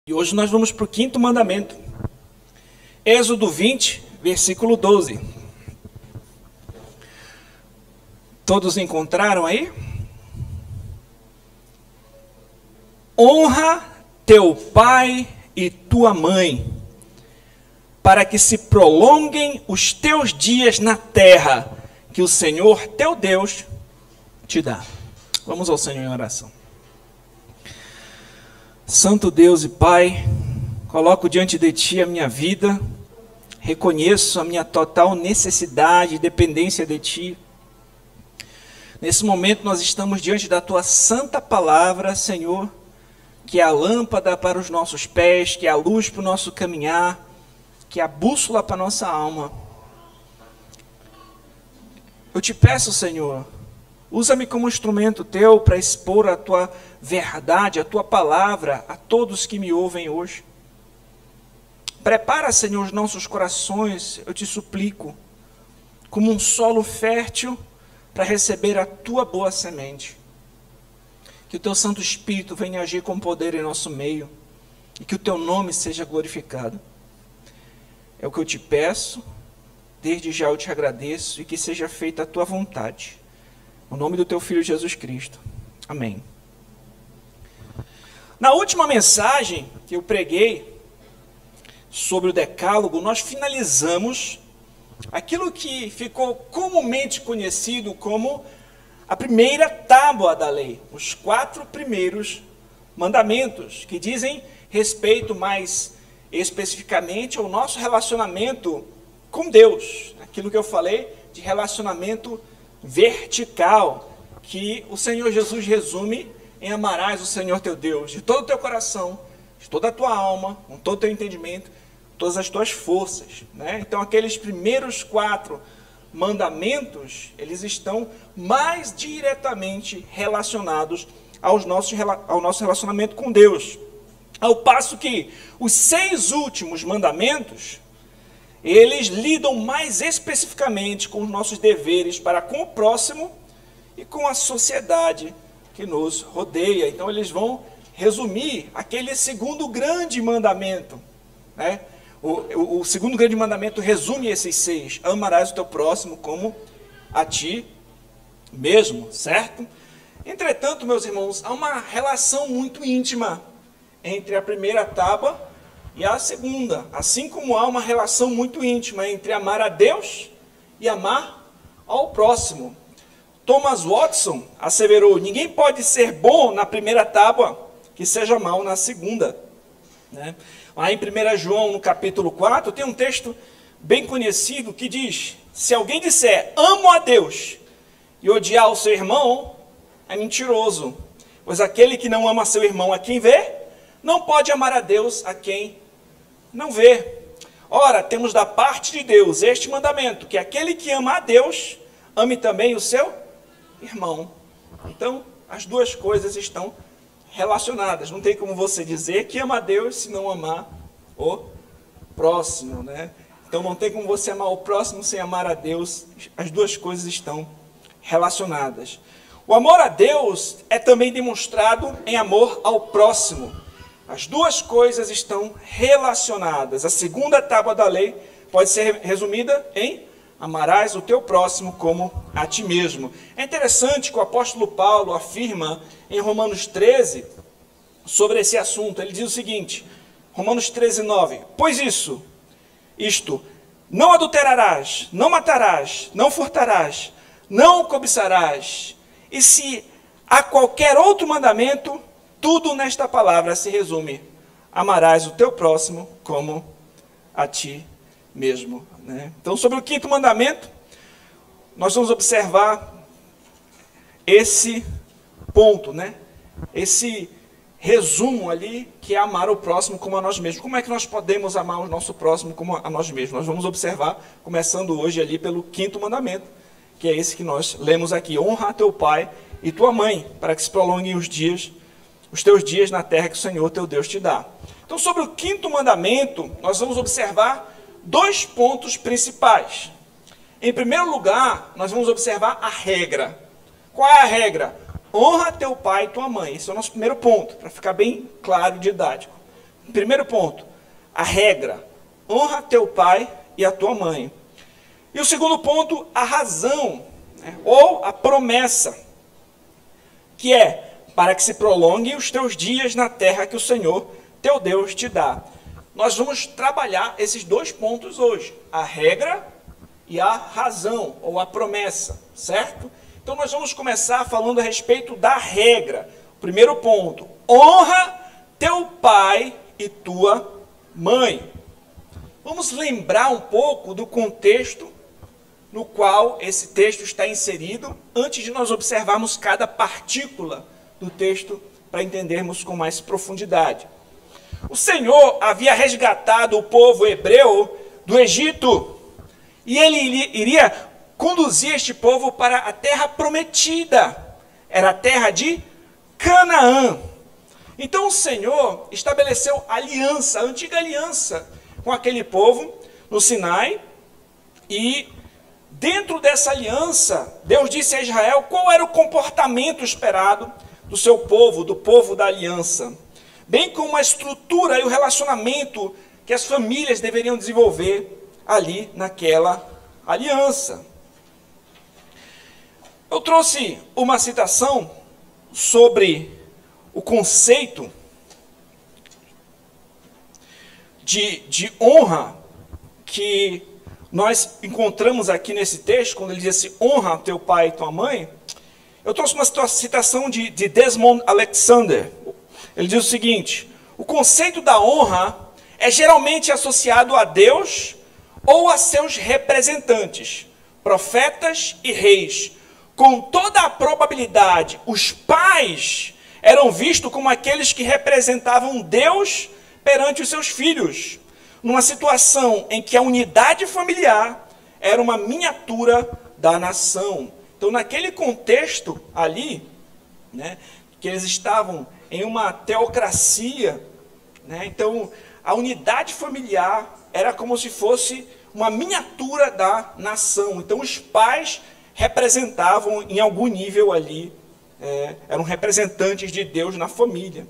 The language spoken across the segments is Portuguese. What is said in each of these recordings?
E hoje nós vamos para o quinto mandamento. Êxodo 20, versículo 12. Todos encontraram aí? Honra teu pai e tua mãe, para que se prolonguem os teus dias na terra, que o Senhor teu Deus te dá. Vamos ao Senhor em oração. Santo Deus e Pai, coloco diante de Ti a minha vida, reconheço a minha total necessidade e dependência de Ti. Nesse momento nós estamos diante da Tua santa palavra, Senhor, que é a lâmpada para os nossos pés, que é a luz para o nosso caminhar, que é a bússola para a nossa alma. Eu te peço, Senhor, usa-me como instrumento Teu para expor a Tua verdade, a Tua palavra a todos que me ouvem hoje. Prepara, Senhor, os nossos corações, eu te suplico, como um solo fértil para receber a Tua boa semente. Que o Teu Santo Espírito venha agir com poder em nosso meio e que o Teu nome seja glorificado. É o que eu te peço, desde já eu te agradeço e que seja feita a Tua vontade. No nome do Teu Filho Jesus Cristo. Amém. Na última mensagem que eu preguei sobre o Decálogo, nós finalizamos aquilo que ficou comumente conhecido como a primeira tábua da lei, os 4 primeiros mandamentos, que dizem respeito mais especificamente ao nosso relacionamento com Deus, aquilo que eu falei de relacionamento vertical, que o Senhor Jesus resume em amarás o Senhor teu Deus de todo o teu coração, de toda a tua alma, com todo o teu entendimento, todas as tuas forças, né? Então aqueles primeiros 4 mandamentos, eles estão mais diretamente relacionados ao nosso relacionamento com Deus, ao passo que os 6 últimos mandamentos, eles lidam mais especificamente com os nossos deveres para com o próximo e com a sociedade que nos rodeia. Então eles vão resumir aquele segundo grande mandamento, né? O segundo grande mandamento resume esses 6. Amarás o teu próximo como a ti mesmo, certo? Entretanto, meus irmãos, há uma relação muito íntima entre a primeira tábua e a segunda, assim como há uma relação muito íntima entre amar a Deus e amar ao próximo. Thomas Watson asseverou: ninguém pode ser bom na primeira tábua que seja mau na segunda, né? Lá em 1 João, no capítulo 4, tem um texto bem conhecido que diz: se alguém disser amo a Deus e odiar o seu irmão, é mentiroso, pois aquele que não ama seu irmão a quem vê, não pode amar a Deus a quem não vê. Ora, temos da parte de Deus este mandamento, que aquele que ama a Deus, ame também o seu irmão. Então, as duas coisas estão relacionadas. Não tem como você dizer que ama a Deus se não amar o próximo, né? Então, não tem como você amar o próximo sem amar a Deus. As duas coisas estão relacionadas. O amor a Deus é também demonstrado em amor ao próximo. As duas coisas estão relacionadas. A segunda tábua da lei pode ser resumida em amarás o teu próximo como a ti mesmo. É interessante que o apóstolo Paulo afirma em Romanos 13 sobre esse assunto. Ele diz o seguinte, Romanos 13, 9. Pois isto, não adulterarás, não matarás, não furtarás, não cobiçarás. E se há qualquer outro mandamento, tudo nesta palavra se resume: amarás o teu próximo como a ti mesmo, né? Então, sobre o quinto mandamento, nós vamos observar esse ponto, né? Esse resumo ali, que é amar o próximo como a nós mesmos. Como é que nós podemos amar o nosso próximo como a nós mesmos? Nós vamos observar, começando hoje ali pelo quinto mandamento, que é esse que nós lemos aqui: honra teu pai e tua mãe, para que se prolonguem os teus dias na terra que o Senhor teu Deus te dá. Então, sobre o quinto mandamento, nós vamos observar 2 pontos principais. Em primeiro lugar, nós vamos observar a regra. Qual é a regra? Honra teu pai e tua mãe. Esse é o nosso primeiro ponto, para ficar bem claro e didático. Primeiro ponto, a regra. Honra teu pai e a tua mãe. E o segundo ponto, a razão, né, ou a promessa, que é para que se prolonguem os teus dias na terra que o Senhor, teu Deus, te dá. Nós vamos trabalhar esses dois pontos hoje, a regra e a razão, ou a promessa, certo? Então nós vamos começar falando a respeito da regra. Primeiro ponto, honra teu pai e tua mãe. Vamos lembrar um pouco do contexto no qual esse texto está inserido, antes de nós observarmos cada partícula do texto, para entendermos com mais profundidade. O Senhor havia resgatado o povo hebreu do Egito, e ele iria conduzir este povo para a terra prometida, era a terra de Canaã. Então o Senhor estabeleceu aliança, a antiga aliança, com aquele povo no Sinai, e dentro dessa aliança, Deus disse a Israel qual era o comportamento esperado do seu povo, do povo da aliança, bem como a estrutura e o relacionamento que as famílias deveriam desenvolver ali naquela aliança. Eu trouxe uma citação sobre o conceito de honra que nós encontramos aqui nesse texto, quando ele diz assim, honra teu pai e tua mãe. Eu trouxe uma citação de Desmond Alexander. Ele diz o seguinte: o conceito da honra é geralmente associado a Deus ou a seus representantes, profetas e reis. Com toda a probabilidade, os pais eram vistos como aqueles que representavam Deus perante os seus filhos, numa situação em que a unidade familiar era uma miniatura da nação. Então, naquele contexto ali, né, que eles estavam em uma teocracia, né, então a unidade familiar era como se fosse uma miniatura da nação. Então, os pais representavam em algum nível ali, eram representantes de Deus na família.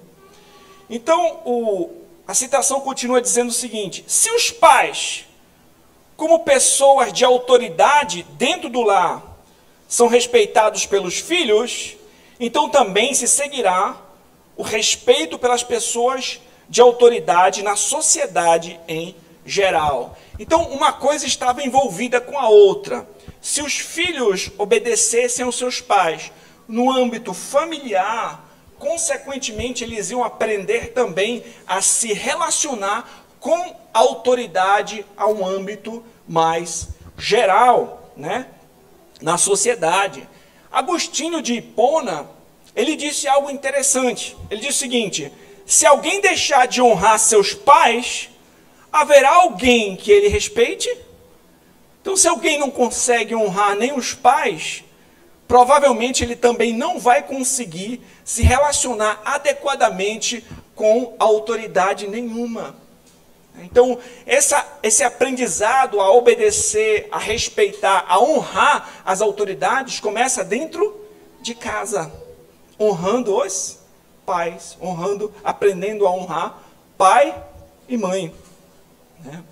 Então, a citação continua dizendo o seguinte: se os pais, como pessoas de autoridade dentro do lar, são respeitados pelos filhos, então também se seguirá o respeito pelas pessoas de autoridade na sociedade em geral. Então, uma coisa estava envolvida com a outra. Se os filhos obedecessem aos seus pais no âmbito familiar, consequentemente, eles iam aprender também a se relacionar com a autoridade a um âmbito mais geral, né, na sociedade. Agostinho de Hipona, ele disse algo interessante. Ele disse o seguinte: se alguém deixar de honrar seus pais, haverá alguém que ele respeite? Então, se alguém não consegue honrar nem os pais, provavelmente ele também não vai conseguir se relacionar adequadamente com autoridade nenhuma. Então, esse aprendizado a obedecer, a respeitar, a honrar as autoridades, começa dentro de casa, honrando os pais, aprendendo a honrar pai e mãe, né?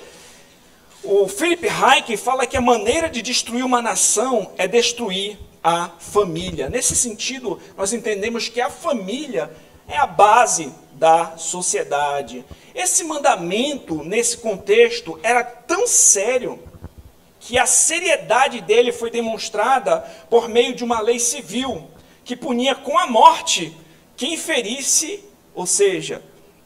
O Philip Hayek fala que a maneira de destruir uma nação é destruir a família. Nesse sentido, nós entendemos que a família é a base da sociedade. Esse mandamento, nesse contexto, era tão sério que a seriedade dele foi demonstrada por meio de uma lei civil que punia com a morte quem ferisse, ou seja,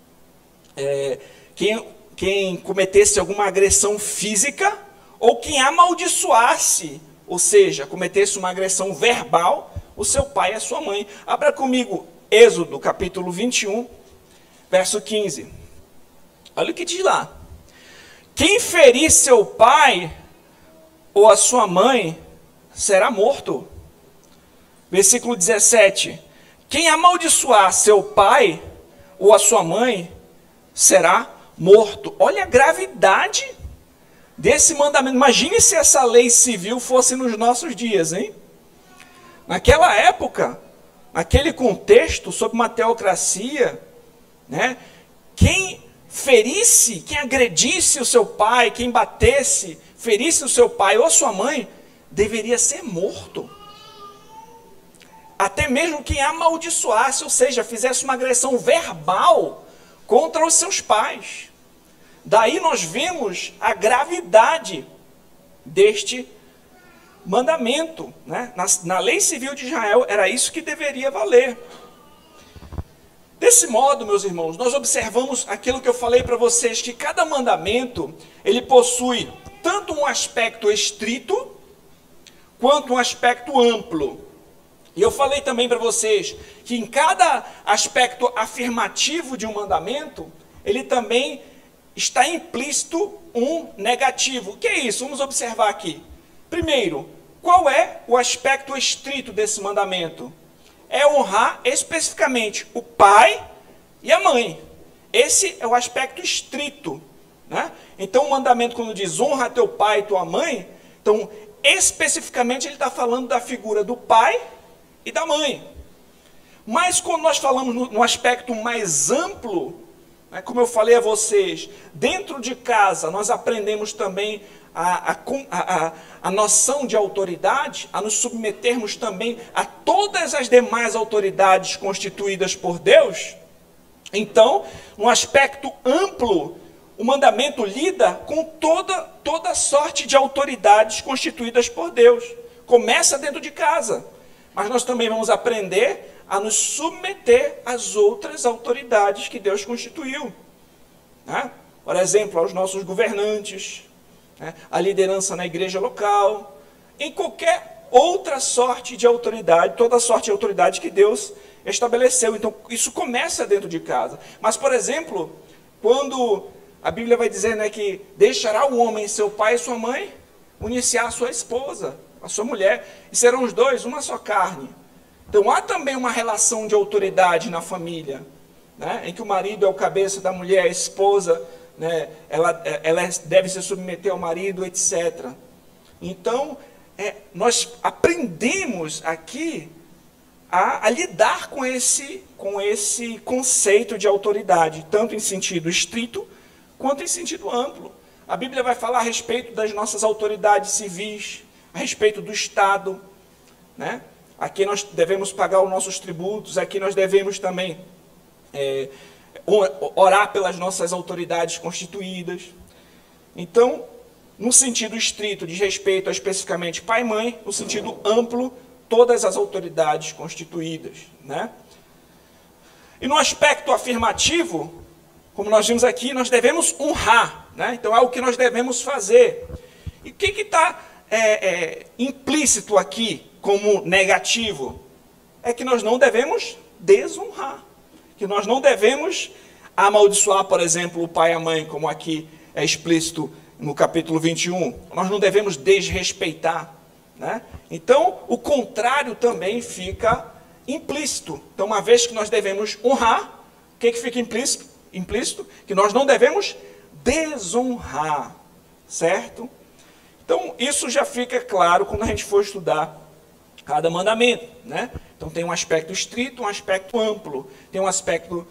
quem cometesse alguma agressão física ou quem amaldiçoasse, ou seja, cometesse uma agressão verbal, o seu pai e a sua mãe. Abra comigo Êxodo, capítulo 21, verso 15. Olha o que diz lá. Quem ferir seu pai ou a sua mãe será morto. Versículo 17. Quem amaldiçoar seu pai ou a sua mãe será morto. Olha a gravidade desse mandamento. Imagine se essa lei civil fosse nos nossos dias, hein? Naquela época, naquele contexto, sob uma teocracia, né? quem ferisse, quem agredisse o seu pai, quem batesse, ferisse o seu pai ou a sua mãe, deveria ser morto. Até mesmo quem amaldiçoasse, ou seja, fizesse uma agressão verbal contra os seus pais. Daí nós vemos a gravidade deste mandamento, né? Na lei civil de Israel era isso que deveria valer. Desse modo, meus irmãos, nós observamos aquilo que eu falei para vocês, que cada mandamento, ele possui tanto um aspecto estrito, quanto um aspecto amplo. E eu falei também para vocês, que em cada aspecto afirmativo de um mandamento, ele também está implícito um negativo. O que é isso? Vamos observar aqui. Primeiro, qual é o aspecto estrito desse mandamento? É honrar especificamente o pai e a mãe. Esse é o aspecto estrito, né? Então o mandamento, quando diz honra teu pai e tua mãe, então especificamente ele está falando da figura do pai e da mãe. Mas quando nós falamos no aspecto mais amplo, né, como eu falei a vocês, dentro de casa nós aprendemos também a noção de autoridade, a nos submetermos também a todas as demais autoridades constituídas por Deus. Então, no aspecto amplo, o mandamento lida com toda sorte de autoridades constituídas por Deus. Começa dentro de casa, mas nós também vamos aprender a nos submeter às outras autoridades que Deus constituiu, né? Por exemplo, aos nossos governantes, né? A liderança na igreja local, em qualquer outra sorte de autoridade, toda sorte de autoridade que Deus estabeleceu. Então, isso começa dentro de casa. Mas, por exemplo, quando a Bíblia vai dizer, né, que deixará o homem seu pai e sua mãe, unir-se à sua esposa, a sua mulher, e serão os dois uma só carne. Então, há também uma relação de autoridade na família, né, em que o marido é o cabeça da mulher, a esposa, né, ela deve se submeter ao marido, etc. Então, nós aprendemos aqui a lidar com esse conceito de autoridade, tanto em sentido estrito, quanto em sentido amplo. A Bíblia vai falar a respeito das nossas autoridades civis, a respeito do Estado, né? Aqui nós devemos pagar os nossos tributos, aqui nós devemos também orar pelas nossas autoridades constituídas. Então, no sentido estrito, diz respeito a especificamente pai e mãe, no sentido amplo, todas as autoridades constituídas, né? E no aspecto afirmativo, como nós vimos aqui, nós devemos honrar, né? Então é o que nós devemos fazer. E o que está implícito aqui como negativo? É que nós não devemos desonrar, que nós não devemos amaldiçoar, por exemplo, o pai e a mãe, como aqui é explícito no capítulo 21. Nós não devemos desrespeitar, né? Então, o contrário também fica implícito. Então, uma vez que nós devemos honrar, o que fica implícito? Implícito que nós não devemos desonrar, certo? Então, isso já fica claro quando a gente for estudar cada mandamento, né? Então, tem um aspecto estrito, um aspecto amplo. Tem um aspecto,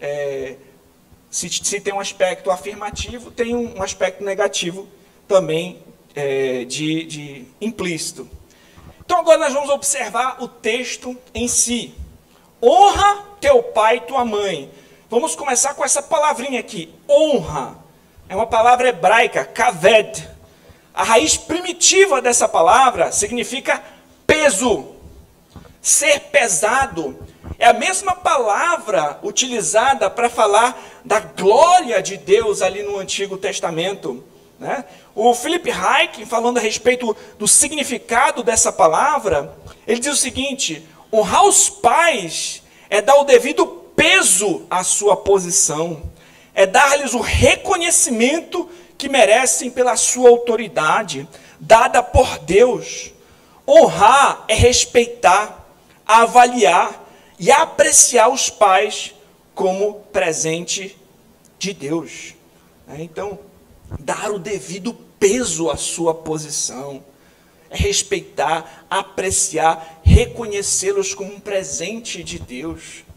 se tem um aspecto afirmativo, tem um aspecto negativo também de implícito. Então, agora nós vamos observar o texto em si. Honra teu pai e tua mãe. Vamos começar com essa palavrinha aqui, honra. É uma palavra hebraica, kaved. A raiz primitiva dessa palavra significa peso, ser pesado. É a mesma palavra utilizada para falar da glória de Deus ali no Antigo Testamento, né? O Philip Hayek, falando a respeito do significado dessa palavra, ele diz o seguinte: honrar os pais é dar o devido peso à sua posição, é dar-lhes o reconhecimento que merecem pela sua autoridade, dada por Deus. Honrar é respeitar, avaliar e apreciar os pais como presente de Deus. Então, dar o devido peso à sua posição, é respeitar, apreciar, reconhecê-los como um presente de Deus.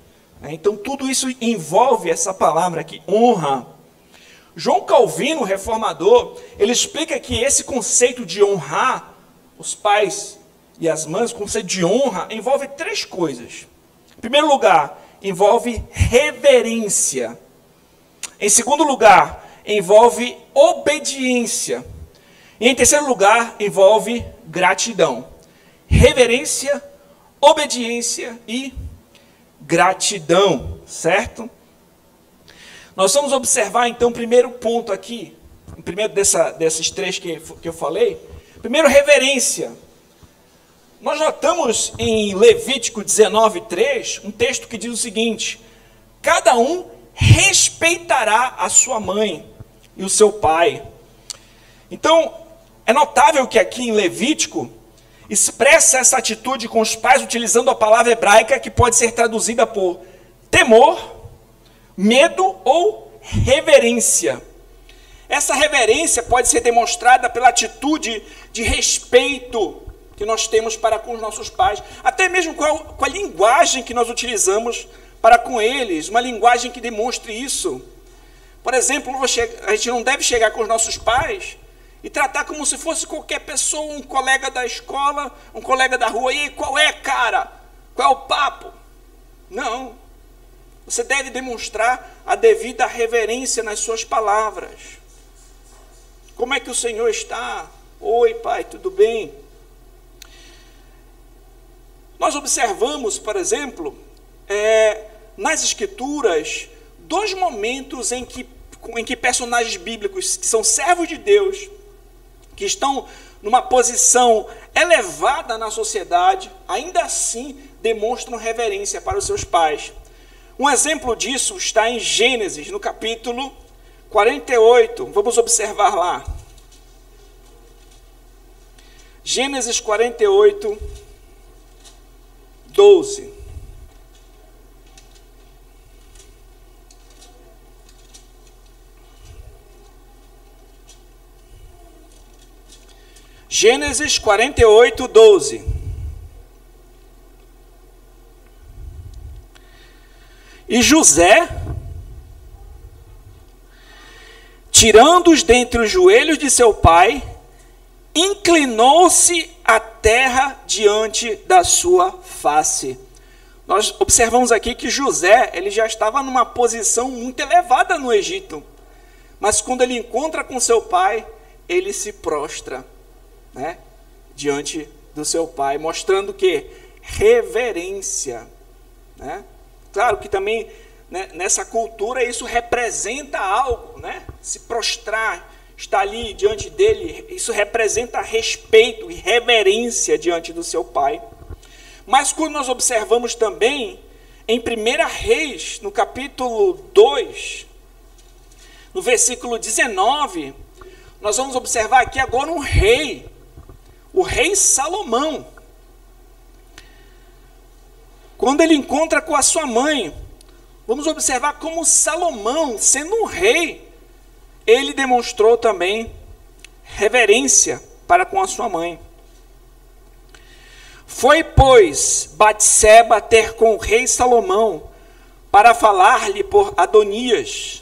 Então, tudo isso envolve essa palavra aqui, honra. João Calvino, reformador, ele explica que esse conceito de honrar os pais e as mães, o conceito de honra, envolve três coisas. Em primeiro lugar, envolve reverência. Em segundo lugar, envolve obediência. E em terceiro lugar, envolve gratidão. Reverência, obediência e gratidão, certo? Nós vamos observar, então, o primeiro ponto aqui, o primeiro desses três que eu falei. Primeiro, reverência. Nós notamos em Levítico 19:3, um texto que diz o seguinte: cada um respeitará a sua mãe e o seu pai. Então, é notável que aqui em Levítico expressa essa atitude com os pais utilizando a palavra hebraica que pode ser traduzida por temor, medo ou reverência. Essa reverência pode ser demonstrada pela atitude de respeito que nós temos para com os nossos pais, até mesmo com a linguagem que nós utilizamos para com eles, uma linguagem que demonstre isso. Por exemplo, a gente não deve chegar com os nossos pais e tratar como se fosse qualquer pessoa, um colega da escola, um colega da rua. E aí, qual é, cara? Qual é o papo? Não. Você deve demonstrar a devida reverência nas suas palavras. Como é que o Senhor está? Oi, pai, tudo bem? Nós observamos, por exemplo, nas Escrituras, dois momentos em que personagens bíblicos, que são servos de Deus, que estão numa posição elevada na sociedade, ainda assim demonstram reverência para os seus pais. Um exemplo disso está em Gênesis, no capítulo 48. Vamos observar lá. Gênesis 48, 12. Gênesis 48, 12. E José, tirando-os dentre os joelhos de seu pai, inclinou-se à terra diante da sua face. Nós observamos aqui que José, ele já estava numa posição muito elevada no Egito, mas quando ele encontra com seu pai, ele se prostra, né, diante do seu pai, mostrando que reverência, né? Claro que também, né, nessa cultura isso representa algo, né? Se prostrar, estar ali diante dele, isso representa respeito e reverência diante do seu pai. Mas quando nós observamos também em 1 Reis, no capítulo 2, no versículo 19, nós vamos observar aqui agora um rei, o rei Salomão. Quando ele encontra com a sua mãe, vamos observar como Salomão, sendo um rei, ele demonstrou também reverência para com a sua mãe. Foi, pois, Batseba ter com o rei Salomão para falar-lhe por Adonias.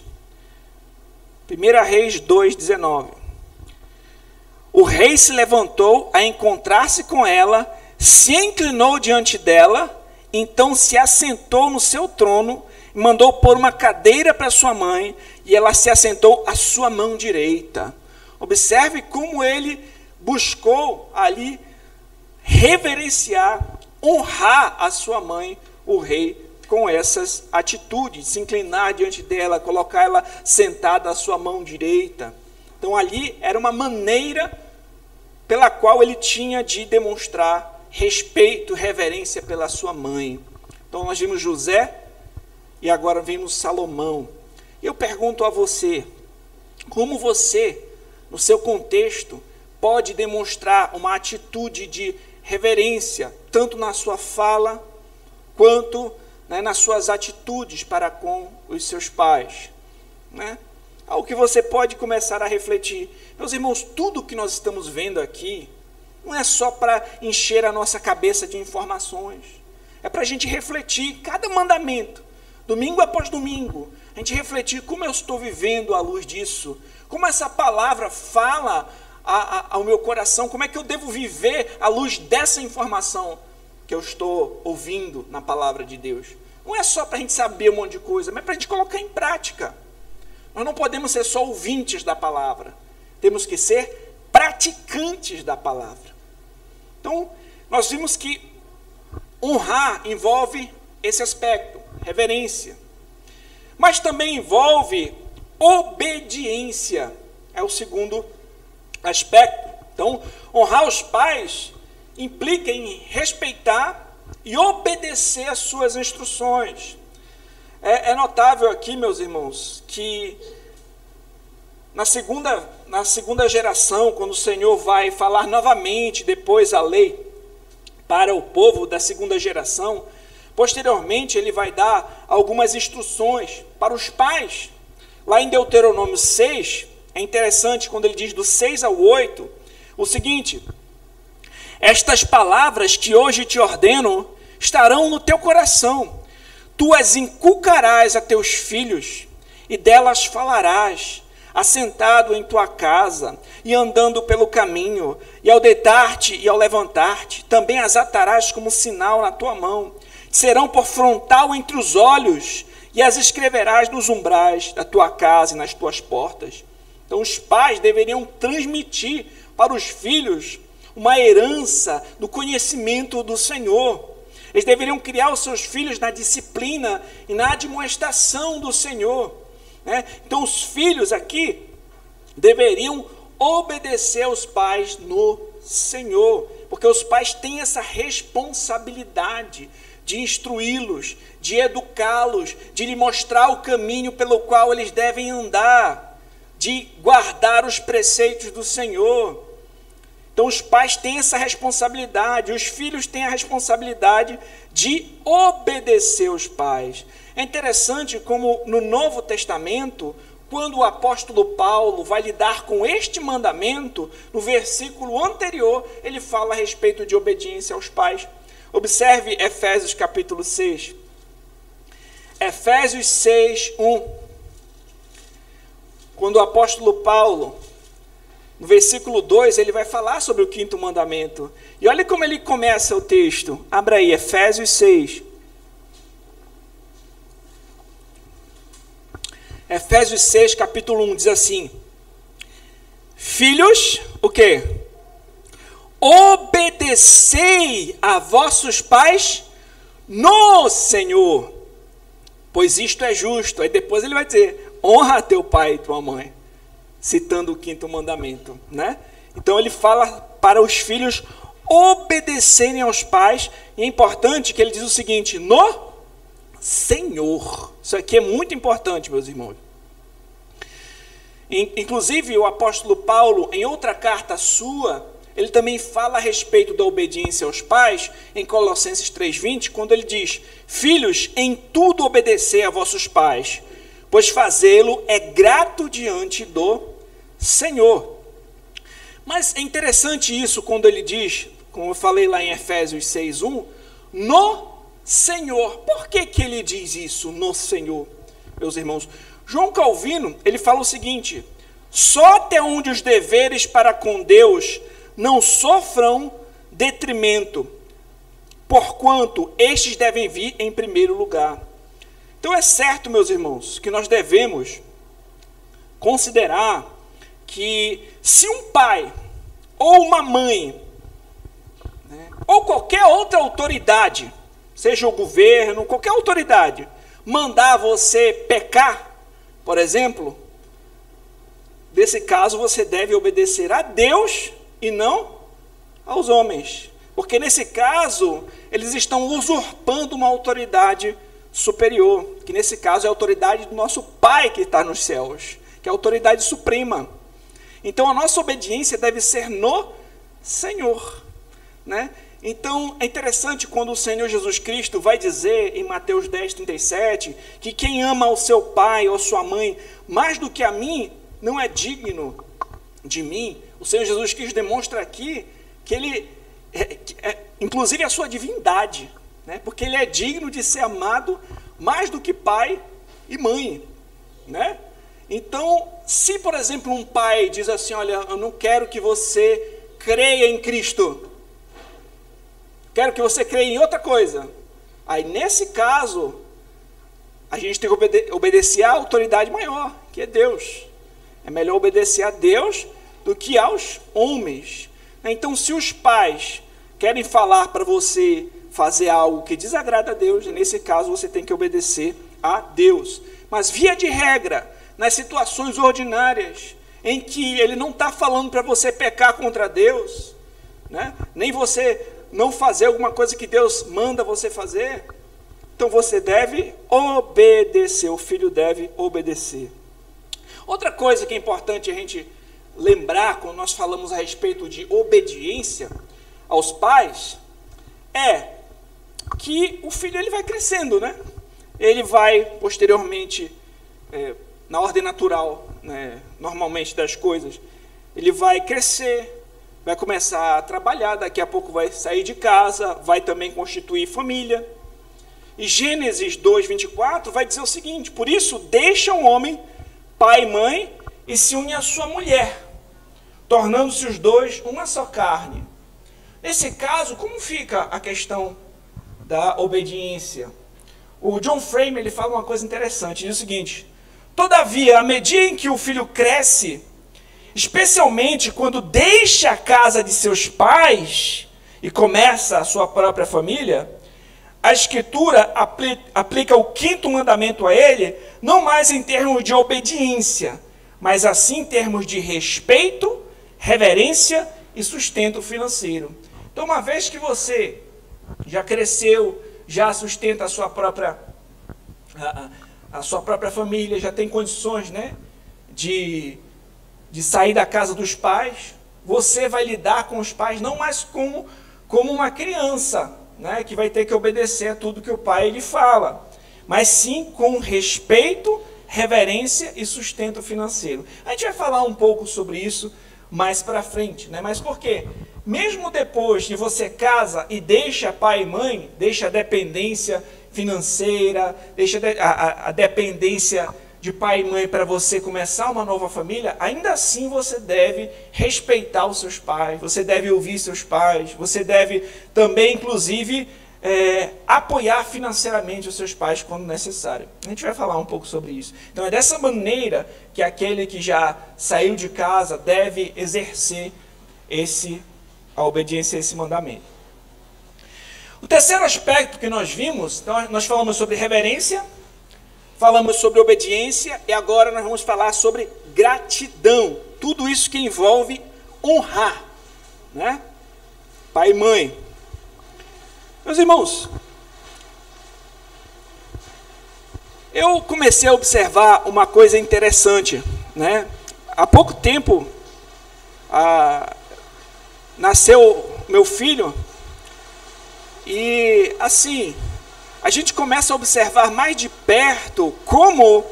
1 Reis 2:19. O rei se levantou a encontrar-se com ela, se inclinou diante dela, então se assentou no seu trono, mandou pôr uma cadeira para sua mãe, e ela se assentou à sua mão direita. Observe como ele buscou ali reverenciar, honrar a sua mãe, o rei, com essas atitudes, se inclinar diante dela, colocar ela sentada à sua mão direita. Então ali era uma maneira pela qual ele tinha de demonstrar respeito, reverência pela sua mãe. Então nós vimos José e agora vimos Salomão. Eu pergunto a você, como você, no seu contexto, pode demonstrar uma atitude de reverência, tanto na sua fala, quanto, né, nas suas atitudes para com os seus pais, né? Algo que você pode começar a refletir. Meus irmãos, tudo que nós estamos vendo aqui não é só para encher a nossa cabeça de informações. É para a gente refletir cada mandamento. domingo após domingo, a gente refletir como eu estou vivendo à luz disso, como essa palavra fala ao meu coração, como é que eu devo viver à luz dessa informação que eu estou ouvindo na palavra de Deus. Não é só para a gente saber um monte de coisa, mas para a gente colocar em prática. Nós não podemos ser só ouvintes da palavra, temos que ser praticantes da palavra. Então, nós vimos que honrar envolve esse aspecto, reverência, mas também envolve obediência, é o segundo aspecto. Então, honrar os pais implica em respeitar e obedecer às suas instruções. É notável aqui, meus irmãos, que na segunda geração, quando o Senhor vai falar novamente depois a lei para o povo da segunda geração, posteriormente ele vai dar algumas instruções para os pais. Lá em Deuteronômio 6, é interessante quando ele diz do 6 ao 8, o seguinte: estas palavras que hoje te ordeno estarão no teu coração, tu as inculcarás a teus filhos, e delas falarás, assentado em tua casa, e andando pelo caminho, e ao deitar-te e ao levantar-te, também as atarás como sinal na tua mão, serão por frontal entre os olhos, e as escreverás nos umbrais da tua casa e nas tuas portas. Então os pais deveriam transmitir para os filhos uma herança do conhecimento do Senhor. Eles deveriam criar os seus filhos na disciplina e na admoestação do Senhor, né? Então os filhos aqui deveriam obedecer aos pais no Senhor, porque os pais têm essa responsabilidade de instruí-los, de educá-los, de lhe mostrar o caminho pelo qual eles devem andar, de guardar os preceitos do Senhor. Então os pais têm essa responsabilidade, os filhos têm a responsabilidade de obedecer os pais. É interessante como no Novo Testamento, quando o apóstolo Paulo vai lidar com este mandamento, no versículo anterior, ele fala a respeito de obediência aos pais. Observe Efésios capítulo 6. Efésios 6, 1. Quando o apóstolo Paulo, no versículo 2, ele vai falar sobre o quinto mandamento. E olha como ele começa o texto. Abra aí, Efésios 6. Efésios 6, capítulo 1, diz assim: filhos, o quê? Obedecei a vossos pais no Senhor, pois isto é justo. Aí depois ele vai dizer: honra teu pai e tua mãe, citando o quinto mandamento, né? Então ele fala para os filhos obedecerem aos pais, e é importante que ele diz o seguinte: no Senhor. Isso aqui é muito importante, meus irmãos. Inclusive o apóstolo Paulo, em outra carta sua, ele também fala a respeito da obediência aos pais, em Colossenses 3,20, quando ele diz: filhos, em tudo obedecei a vossos pais, pois fazê-lo é grato diante do Senhor. Mas é interessante isso quando ele diz, como eu falei lá em Efésios 6:1, no Senhor. Por que que ele diz isso, no Senhor, meus irmãos? João Calvino, ele fala o seguinte: só até onde os deveres para com Deus não sofram detrimento, porquanto estes devem vir em primeiro lugar. Então é certo, meus irmãos, que nós devemos considerar que se um pai ou uma mãe, né, ou qualquer outra autoridade, seja o governo, qualquer autoridade, mandar você pecar, por exemplo, nesse caso você deve obedecer a Deus e não aos homens, porque nesse caso eles estão usurpando uma autoridade superior, que nesse caso é a autoridade do nosso Pai que está nos céus, que é a autoridade suprema. Então a nossa obediência deve ser no Senhor, né? Então é interessante quando o Senhor Jesus Cristo vai dizer em Mateus 10:37 que quem ama o seu pai ou sua mãe mais do que a mim não é digno de mim. O Senhor Jesus Cristo demonstra aqui que ele, inclusive a sua divindade, né? Porque ele é digno de ser amado mais do que pai e mãe, né? Então, se, por exemplo, um pai diz assim, olha, eu não quero que você creia em Cristo, quero que você creia em outra coisa. Aí, nesse caso, a gente tem que obedecer à autoridade maior, que é Deus. É melhor obedecer a Deus do que aos homens. Então, se os pais querem falar para você fazer algo que desagrada a Deus, nesse caso você tem que obedecer a Deus. Mas, via de regra, nas situações ordinárias, em que ele não está falando para você pecar contra Deus, né? Nem você não fazer alguma coisa que Deus manda você fazer, então você deve obedecer, o filho deve obedecer. Outra coisa que é importante a gente lembrar, quando nós falamos a respeito de obediência aos pais, é que o filho ele vai crescendo, né? Ele vai posteriormente, na ordem natural, né, normalmente das coisas, ele vai crescer, vai começar a trabalhar, daqui a pouco vai sair de casa, vai também constituir família. E Gênesis 2:24 vai dizer o seguinte: por isso deixa o homem pai e mãe e se une à sua mulher, tornando-se os dois uma só carne. Nesse caso, como fica a questão da obediência? O John Frame ele fala uma coisa interessante, diz o seguinte: todavia, à medida em que o filho cresce, especialmente quando deixa a casa de seus pais e começa a sua própria família, a Escritura aplica o 5º mandamento a ele, não mais em termos de obediência, mas assim em termos de respeito, reverência e sustento financeiro. Então, uma vez que você já cresceu, já sustenta a sua própria família, já tem condições, né, de sair da casa dos pais, você vai lidar com os pais não mais como uma criança, né, que vai ter que obedecer a tudo que o pai lhe fala, mas sim com respeito, reverência e sustento financeiro. A gente vai falar um pouco sobre isso mais para frente, né? Mas por quê? Mesmo depois que você casa e deixa pai e mãe, deixa a dependência financeira, deixa a dependência de pai e mãe para você começar uma nova família, ainda assim você deve respeitar os seus pais, você deve ouvir seus pais, você deve também, inclusive, apoiar financeiramente os seus pais quando necessário. A gente vai falar um pouco sobre isso. Então é dessa maneira que aquele que já saiu de casa deve exercer a obediência a esse mandamento. O terceiro aspecto que nós vimos, então nós falamos sobre reverência, falamos sobre obediência e agora nós vamos falar sobre gratidão. Tudo isso que envolve honrar, né? Pai e mãe. Meus irmãos, eu comecei a observar uma coisa interessante, né? Há pouco tempo nasceu meu filho e assim a gente começa a observar mais de perto como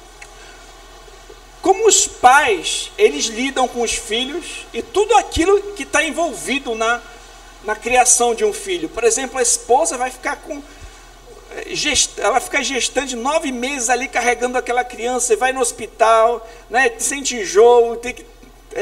os pais eles lidam com os filhos e tudo aquilo que está envolvido na criação de um filho. Por exemplo, a esposa vai ficar ela fica gestante 9 meses ali carregando aquela criança, e vai no hospital, né, sente enjoo, tem que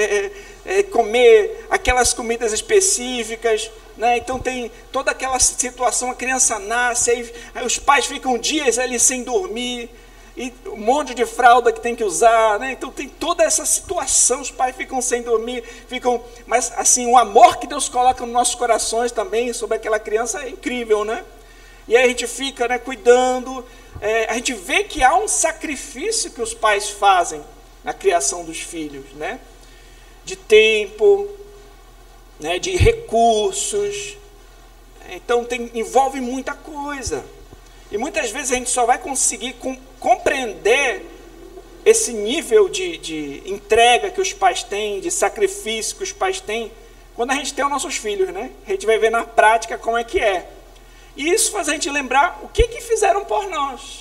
comer aquelas comidas específicas, né? Então tem toda aquela situação, a criança nasce, aí os pais ficam dias ali sem dormir, e um monte de fralda que tem que usar, né? Então tem toda essa situação, os pais ficam sem dormir, mas assim, o amor que Deus coloca nos nossos corações também sobre aquela criança é incrível, né? E aí a gente fica, né, cuidando, a gente vê que há um sacrifício que os pais fazem na criação dos filhos, né? De tempo, né, de recursos, então envolve muita coisa, e muitas vezes a gente só vai conseguir compreender esse nível de entrega que os pais têm, de sacrifício que os pais têm, quando a gente tem os nossos filhos, né? A gente vai ver na prática como é que é, e isso faz a gente lembrar o que fizeram por nós.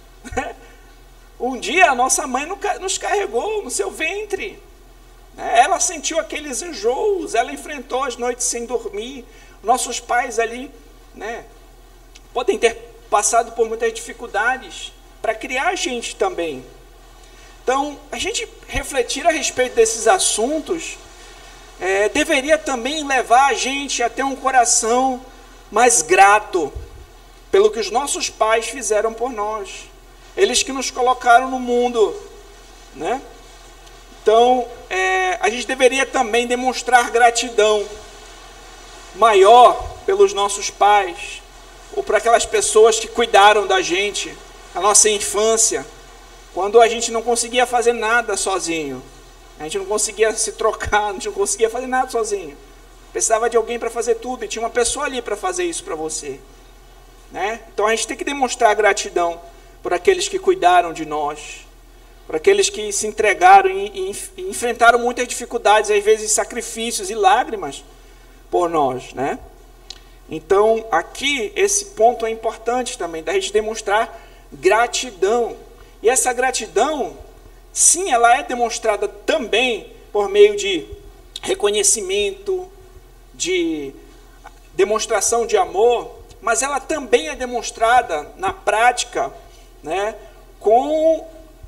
Um dia a nossa mãe nos carregou no seu ventre, ela sentiu aqueles enjoos, ela enfrentou as noites sem dormir. Nossos pais ali, né, podem ter passado por muitas dificuldades para criar a gente também. Então, a gente refletir a respeito desses assuntos deveria também levar a gente a ter um coração mais grato pelo que os nossos pais fizeram por nós. Eles que nos colocaram no mundo, né? Então, a gente deveria também demonstrar gratidão maior pelos nossos pais, ou por aquelas pessoas que cuidaram da gente, a nossa infância, quando a gente não conseguia fazer nada sozinho, a gente não conseguia se trocar, a gente não conseguia fazer nada sozinho, precisava de alguém para fazer tudo, e tinha uma pessoa ali para fazer isso para você, né? Então a gente tem que demonstrar gratidão por aqueles que cuidaram de nós, por aqueles que se entregaram e enfrentaram muitas dificuldades, às vezes sacrifícios e lágrimas por nós, né? Então, aqui, esse ponto é importante também, da gente demonstrar gratidão. E essa gratidão, sim, ela é demonstrada também por meio de reconhecimento, de demonstração de amor, mas ela também é demonstrada na prática, né, com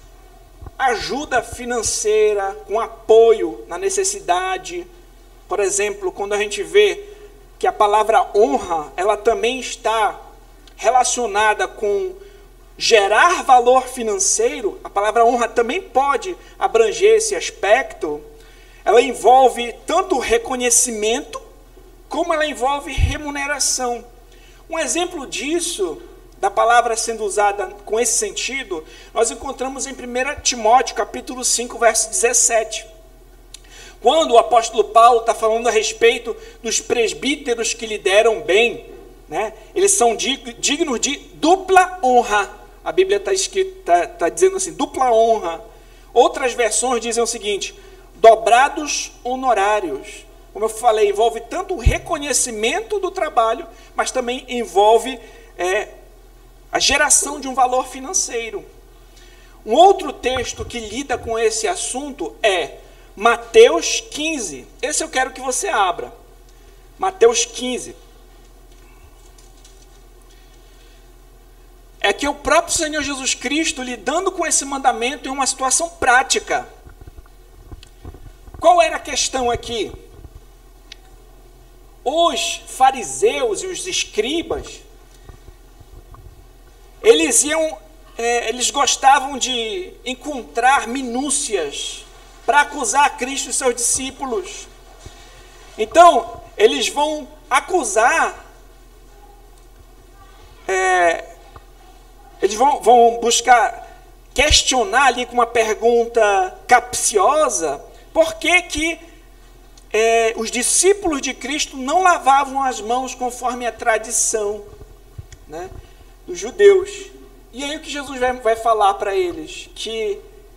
ajuda financeira, com apoio na necessidade. Por exemplo, quando a gente vê que a palavra honra, ela também está relacionada com gerar valor financeiro, a palavra honra também pode abranger esse aspecto. Ela envolve tanto reconhecimento, como ela envolve remuneração. Um exemplo disso, da palavra sendo usada com esse sentido, nós encontramos em 1 Timóteo, capítulo 5, verso 17. Quando o apóstolo Paulo está falando a respeito dos presbíteros que lideram bem, né, eles são dignos de dupla honra. A Bíblia está dizendo assim, dupla honra. Outras versões dizem o seguinte, dobrados honorários. Como eu falei, envolve tanto o reconhecimento do trabalho, mas também envolve a geração de um valor financeiro. Um outro texto que lida com esse assunto é Mateus 15. Esse eu quero que você abra. Mateus 15. É que o próprio Senhor Jesus Cristo lidando com esse mandamento em uma situação prática. Qual era a questão aqui? Os fariseus e os escribas, eles gostavam de encontrar minúcias para acusar Cristo e seus discípulos. Então, eles vão acusar, eles vão buscar questionar ali com uma pergunta capciosa, por que os discípulos de Cristo não lavavam as mãos conforme a tradição, né, dos judeus. E aí o que Jesus vai falar para eles? Que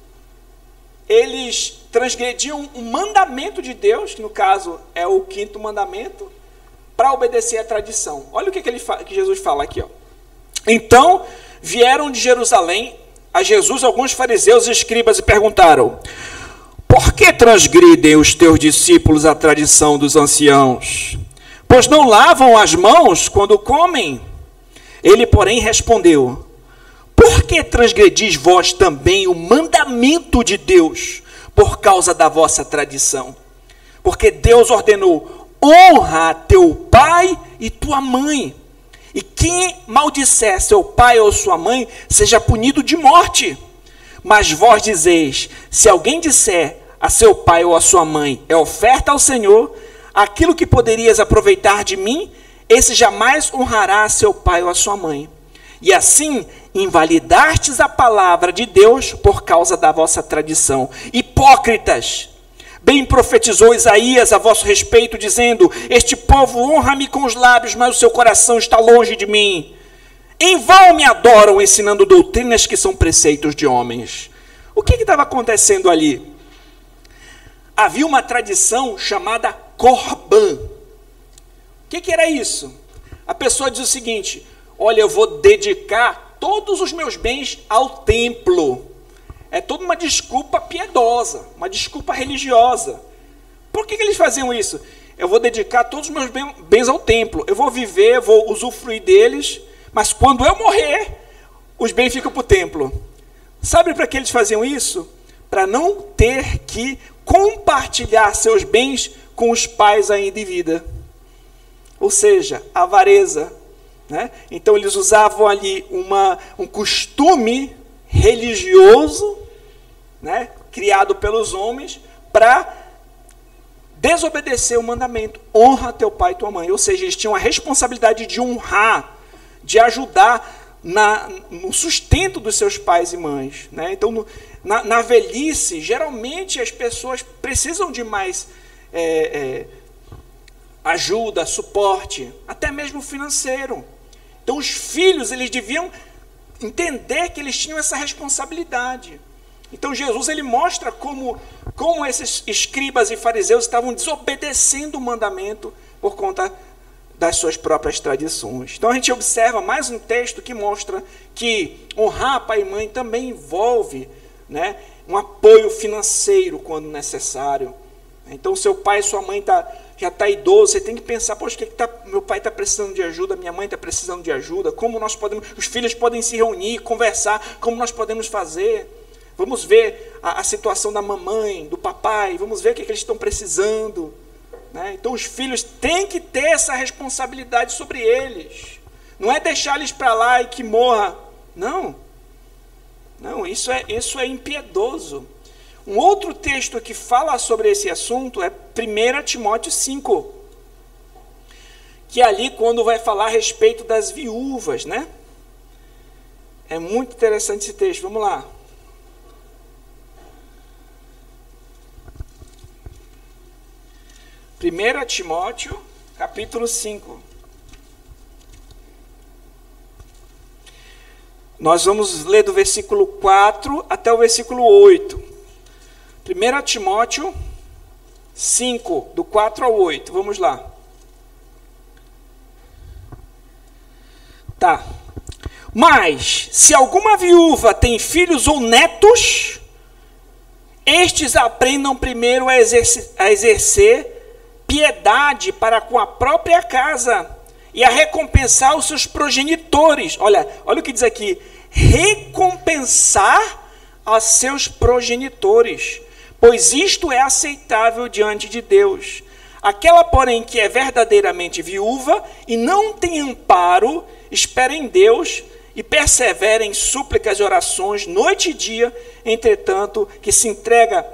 eles transgrediam um mandamento de Deus, que no caso é o 5º mandamento, para obedecer à tradição. Olha o que Jesus fala aqui. Ó. Então vieram de Jerusalém a Jesus alguns fariseus e escribas e perguntaram: por que transgridem os teus discípulos a tradição dos anciãos? Pois não lavam as mãos quando comem? Ele, porém, respondeu: por que transgredis vós também o mandamento de Deus por causa da vossa tradição? Porque Deus ordenou: honra teu pai e tua mãe, e quem maldisser seu pai ou sua mãe seja punido de morte. Mas vós dizeis: se alguém disser a seu pai ou a sua mãe, é oferta ao Senhor, aquilo que poderias aproveitar de mim, esse jamais honrará a seu pai ou a sua mãe. E assim invalidastes a palavra de Deus por causa da vossa tradição. Hipócritas! Bem profetizou Isaías a vosso respeito, dizendo: este povo honra-me com os lábios, mas o seu coração está longe de mim. Em vão me adoram, ensinando doutrinas que são preceitos de homens. O que estava acontecendo ali? Havia uma tradição chamada Corban. O que era isso? A pessoa diz o seguinte: olha, eu vou dedicar todos os meus bens ao templo. É toda uma desculpa piedosa, uma desculpa religiosa. Por que eles faziam isso? Eu vou dedicar todos os meus bens ao templo. Eu vou viver, vou usufruir deles, mas quando eu morrer, os bens ficam para o templo. Sabe para que eles faziam isso? Para não ter que compartilhar seus bens com os pais ainda em vida. Ou seja, avareza. Né? Então eles usavam ali um costume religioso, né, criado pelos homens, para desobedecer o mandamento. Honra teu pai e tua mãe. Ou seja, eles tinham a responsabilidade de honrar, de ajudar no sustento dos seus pais e mães. Né? Então, na velhice, geralmente as pessoas precisam de mais ajuda, suporte, até mesmo financeiro. Então, os filhos, eles deviam entender que eles tinham essa responsabilidade. Então, Jesus, ele mostra como esses escribas e fariseus estavam desobedecendo o mandamento por conta das suas próprias tradições. Então, a gente observa mais um texto que mostra que honrar pai e mãe também envolve, né, um apoio financeiro quando necessário. Então, seu pai e sua mãe já está idoso, você tem que pensar, poxa, meu pai está precisando de ajuda, minha mãe está precisando de ajuda, como nós podemos, os filhos podem se reunir, conversar, como nós podemos fazer. Vamos ver a situação da mamãe, do papai, vamos ver o que eles estão precisando. Né? Então, os filhos têm que ter essa responsabilidade sobre eles. Não é deixar eles para lá e que morra. Não, isso é impiedoso. Um outro texto que fala sobre esse assunto é 1 Timóteo 5, que é ali quando vai falar a respeito das viúvas, né? É muito interessante esse texto, vamos lá. Primeira Timóteo, capítulo 5. Nós vamos ler do versículo 4 até o versículo 8. 1 Timóteo 5, do 4 ao 8. Vamos lá. Tá. Mas, se alguma viúva tem filhos ou netos, estes aprendam primeiro a exercer piedade para com a própria casa e a recompensar os seus progenitores. Olha o que diz aqui. Recompensar a seus progenitores, pois isto é aceitável diante de Deus. Aquela, porém, que é verdadeiramente viúva e não tem amparo, espera em Deus e persevera em súplicas e orações noite e dia, entretanto, a que se entrega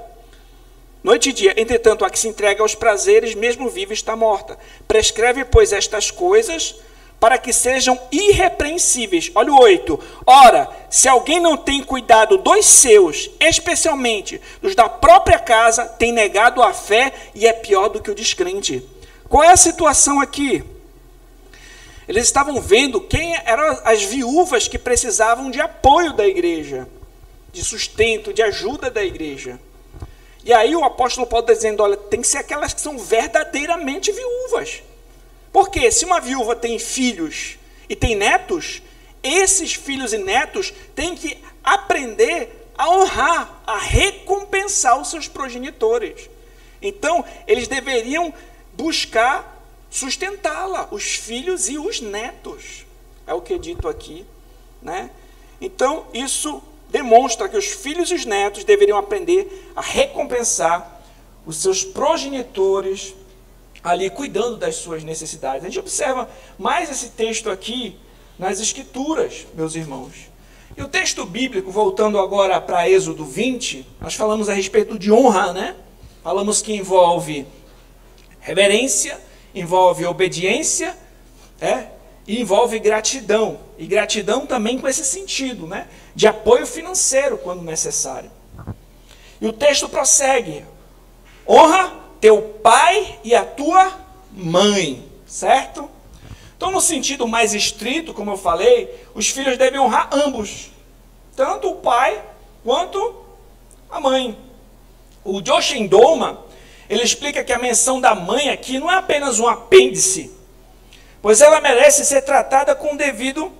aos prazeres, mesmo viva, está morta. Prescreve, pois, estas coisas para que sejam irrepreensíveis. Olha o 8. Ora, se alguém não tem cuidado dos seus, especialmente dos da própria casa, tem negado a fé e é pior do que o descrente. Qual é a situação aqui? Eles estavam vendo quem eram as viúvas que precisavam de apoio da igreja, de sustento, de ajuda da igreja. E aí o apóstolo Paulo está dizendo, olha, tem que ser aquelas que são verdadeiramente viúvas. Porque se uma viúva tem filhos e tem netos, esses filhos e netos têm que aprender a honrar, a recompensar os seus progenitores. Então, eles deveriam buscar sustentá-la, os filhos e os netos. É o que é dito aqui. Né? Então, isso demonstra que os filhos e os netos deveriam aprender a recompensar os seus progenitores, ali cuidando das suas necessidades. A gente observa mais esse texto aqui nas Escrituras, meus irmãos. E o texto bíblico, voltando agora para Êxodo 20, nós falamos a respeito de honra, né? Falamos que envolve reverência, envolve obediência, e envolve gratidão. E gratidão também com esse sentido, né? De apoio financeiro quando necessário. E o texto prossegue. Honra teu pai e a tua mãe, certo? Então, no sentido mais estrito, como eu falei, os filhos devem honrar ambos, tanto o pai quanto a mãe. O Jochen Doma, ele explica que a menção da mãe aqui não é apenas um apêndice, pois ela merece ser tratada com devido...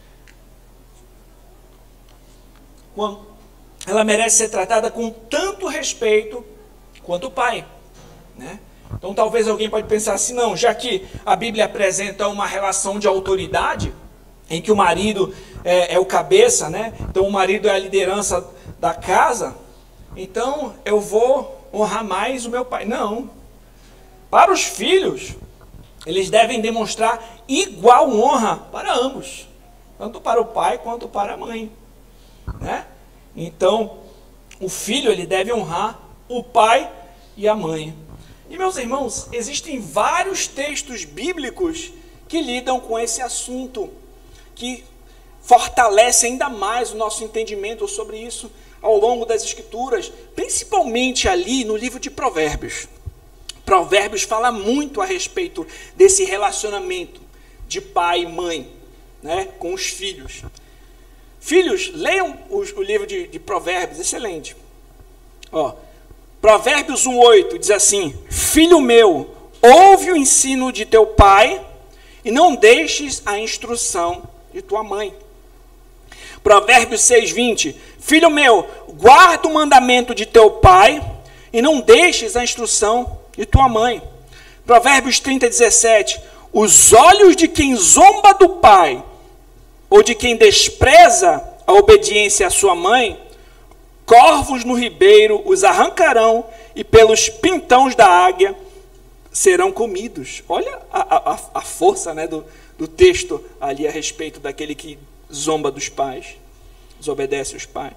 Ela merece ser tratada com tanto respeito quanto o pai. Né? Então talvez alguém pode pensar assim, não, já que a Bíblia apresenta uma relação de autoridade, em que o marido é o cabeça, né? Então o marido é a liderança da casa, então eu vou honrar mais o meu pai. Não. Para os filhos, eles devem demonstrar igual honra para ambos, tanto para o pai quanto para a mãe, né? Então, o filho ele deve honrar o pai e a mãe. E meus irmãos, existem vários textos bíblicos que lidam com esse assunto, que fortalece ainda mais o nosso entendimento sobre isso ao longo das Escrituras, principalmente ali no livro de Provérbios. Provérbios fala muito a respeito desse relacionamento de pai e mãe, né, com os filhos. Filhos, leiam o livro de Provérbios, excelente. Ó, Provérbios 1:8 diz assim: Filho meu, ouve o ensino de teu pai e não deixes a instrução de tua mãe. Provérbios 6:20: Filho meu, guarda o mandamento de teu pai e não deixes a instrução de tua mãe. Provérbios 30:17: Os olhos de quem zomba do pai ou de quem despreza a obediência à sua mãe, corvos no ribeiro os arrancarão e pelos pintões da águia serão comidos. Olha a força, né, do texto ali a respeito daquele que zomba dos pais, desobedece os pais,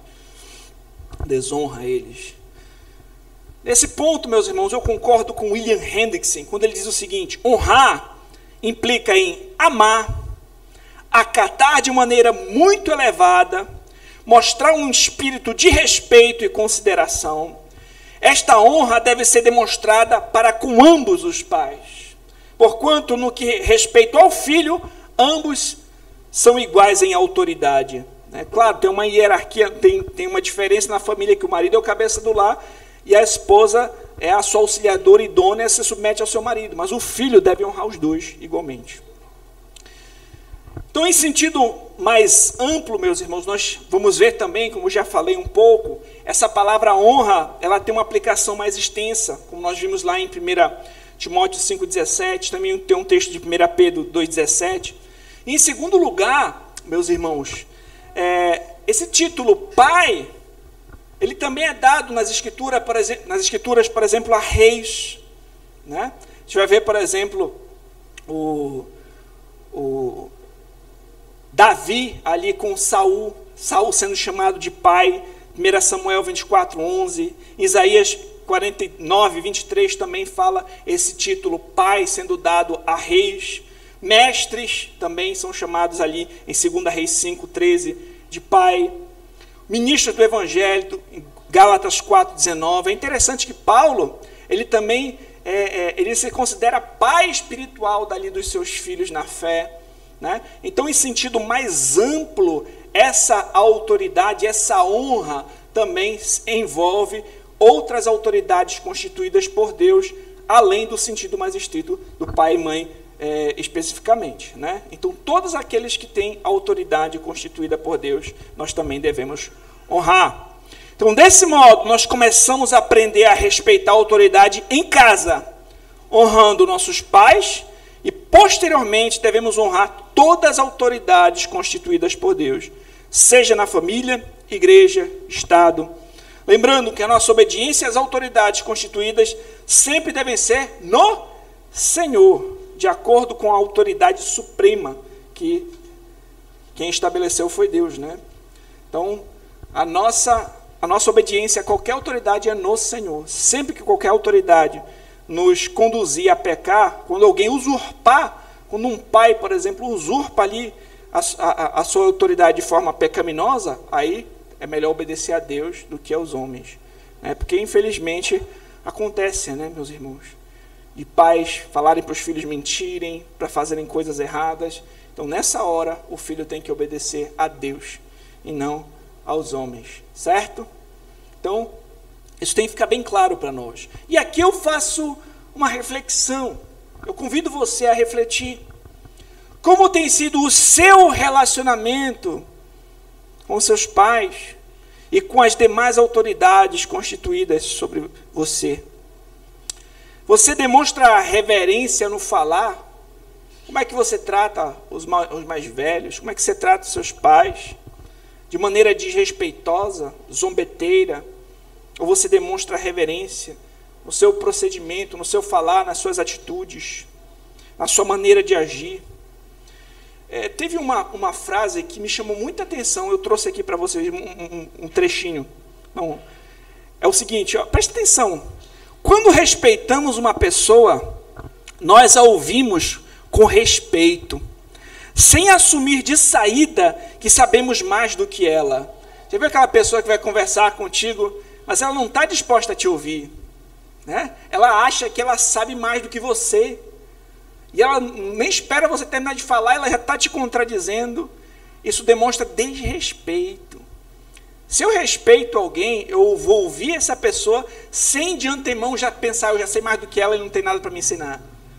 desonra eles. Nesse ponto, meus irmãos, eu concordo com William Hendrickson, quando ele diz o seguinte: honrar implica em amar, acatar de maneira muito elevada, mostrar um espírito de respeito e consideração. Esta honra deve ser demonstrada para com ambos os pais, porquanto no que respeita ao filho, ambos são iguais em autoridade. Claro, tem uma hierarquia, tem uma diferença na família, que o marido é o cabeça do lar e a esposa é a sua auxiliadora idônea, se submete ao seu marido, mas o filho deve honrar os dois igualmente. Então, em sentido mais amplo, meus irmãos, nós vamos ver também, como já falei um pouco, essa palavra honra, ela tem uma aplicação mais extensa, como nós vimos lá em 1 Timóteo 5,17, também tem um texto de 1 Pedro 2,17. E em segundo lugar, meus irmãos, esse título pai, ele também é dado nas escrituras, por exemplo, a reis, né? A gente vai ver, por exemplo, o Davi ali com Saul sendo chamado de pai, 1 Samuel 24:11, Isaías 49:23 também fala esse título, pai, sendo dado a reis. Mestres também são chamados ali em 2 Reis 5:13 de pai. Ministros do Evangelho, em Gálatas 4:19. É interessante que Paulo, ele também ele se considera pai espiritual dali dos seus filhos na fé, né? Então, em sentido mais amplo, essa autoridade, essa honra também envolve outras autoridades constituídas por Deus, além do sentido mais estrito do pai e mãe especificamente, né? Então, todos aqueles que têm autoridade constituída por Deus, nós também devemos honrar. Então, desse modo, nós começamos a aprender a respeitar a autoridade em casa, honrando nossos pais, e posteriormente devemos honrar todas as autoridades constituídas por Deus, seja na família, igreja, Estado. Lembrando que a nossa obediência às autoridades constituídas sempre devem ser no Senhor, de acordo com a autoridade suprema, que quem estabeleceu foi Deus, né? Então, a nossa obediência a qualquer autoridade é no Senhor. Sempre que qualquer autoridade nos conduzir a pecar, quando alguém usurpar, quando um pai, por exemplo, usurpa ali a sua autoridade de forma pecaminosa, aí é melhor obedecer a Deus do que aos homens, né? Porque infelizmente acontece, né, meus irmãos, de pais falarem para os filhos mentirem, para fazerem coisas erradas. Então, nessa hora, o filho tem que obedecer a Deus e não aos homens, certo? Então, isso tem que ficar bem claro para nós. E aqui eu faço uma reflexão. Eu convido você a refletir. Como tem sido o seu relacionamento com seus pais e com as demais autoridades constituídas sobre você? Você demonstra reverência no falar? Como é que você trata os mais velhos? Como é que você trata os seus pais? De maneira desrespeitosa, zombeteira? Ou você demonstra reverência no seu procedimento, no seu falar, nas suas atitudes, na sua maneira de agir? Teve uma frase que me chamou muita atenção, eu trouxe aqui para vocês um trechinho. Não, é o seguinte, ó, presta atenção. Quando respeitamos uma pessoa, nós a ouvimos com respeito, sem assumir de saída que sabemos mais do que ela. Já viu aquela pessoa que vai conversar contigo, mas ela não está disposta a te ouvir, né? Ela acha que ela sabe mais do que você, e ela nem espera você terminar de falar, ela já está te contradizendo. Isso demonstra desrespeito. Se eu respeito alguém, eu vou ouvir essa pessoa sem de antemão já pensar, eu já sei mais do que ela e não tem nada para me ensinar.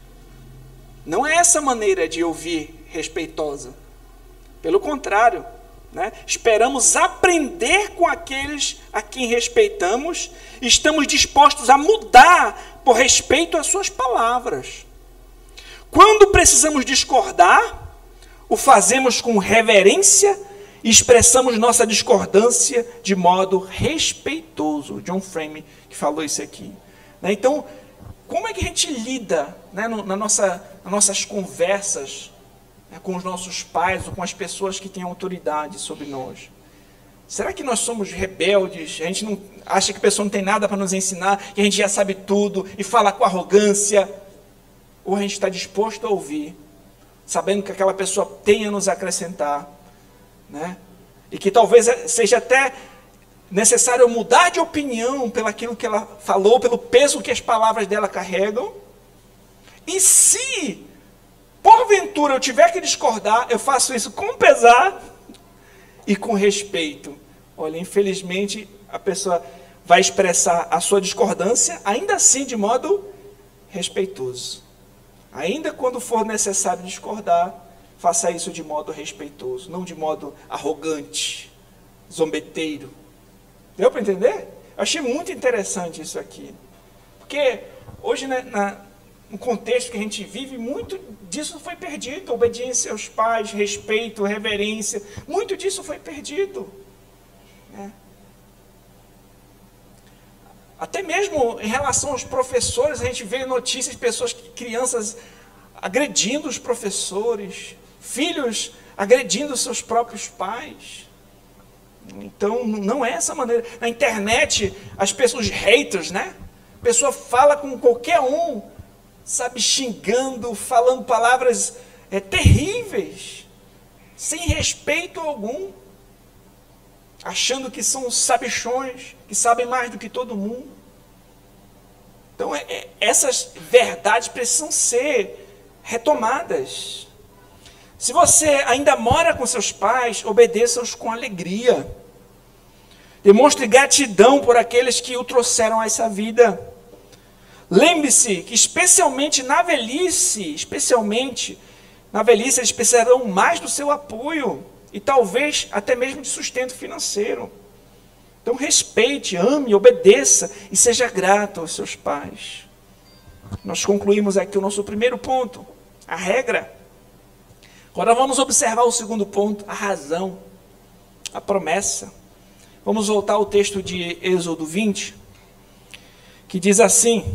Não é essa maneira de ouvir respeitosa. Pelo contrário, né? Esperamos aprender com aqueles a quem respeitamos e estamos dispostos a mudar por respeito às suas palavras. Quando precisamos discordar, o fazemos com reverência e expressamos nossa discordância de modo respeitoso. John Frame que falou isso aqui. Então, como é que a gente lida, né, nas nossas conversas, né, com os nossos pais ou com as pessoas que têm autoridade sobre nós? Será que nós somos rebeldes? A gente não acha que a pessoa não tem nada para nos ensinar, que a gente já sabe tudo e fala com arrogância? Ou a gente está disposto a ouvir, sabendo que aquela pessoa tem a nos acrescentar, né? E que talvez seja até necessário mudar de opinião pelo aquilo que ela falou, pelo peso que as palavras dela carregam. E se, porventura, eu tiver que discordar, eu faço isso com pesar e com respeito. Olha, infelizmente, a pessoa vai expressar a sua discordância, ainda assim, de modo respeitoso. Ainda quando for necessário discordar, faça isso de modo respeitoso, não de modo arrogante, zombeteiro. Deu para entender? Eu achei muito interessante isso aqui. Porque hoje, né, no contexto que a gente vive, muito disso foi perdido. Obediência aos pais, respeito, reverência, muito disso foi perdido, né? Até mesmo em relação aos professores, a gente vê notícias de pessoas, crianças agredindo os professores, filhos agredindo seus próprios pais. Então, não é essa maneira. Na internet, as pessoas, os haters, né? A pessoa fala com qualquer um, sabe, xingando, falando palavras terríveis, sem respeito algum, achando que são sabichões, que sabem mais do que todo mundo. Então, essas verdades precisam ser retomadas. Se você ainda mora com seus pais, obedeça-os com alegria. Demonstre gratidão por aqueles que o trouxeram a essa vida. Lembre-se que especialmente na velhice, eles precisarão mais do seu apoio e talvez até mesmo de sustento financeiro. Então respeite, ame, obedeça e seja grato aos seus pais. Nós concluímos aqui o nosso primeiro ponto, a regra. Agora vamos observar o segundo ponto, a razão, a promessa. Vamos voltar ao texto de Êxodo 20, que diz assim,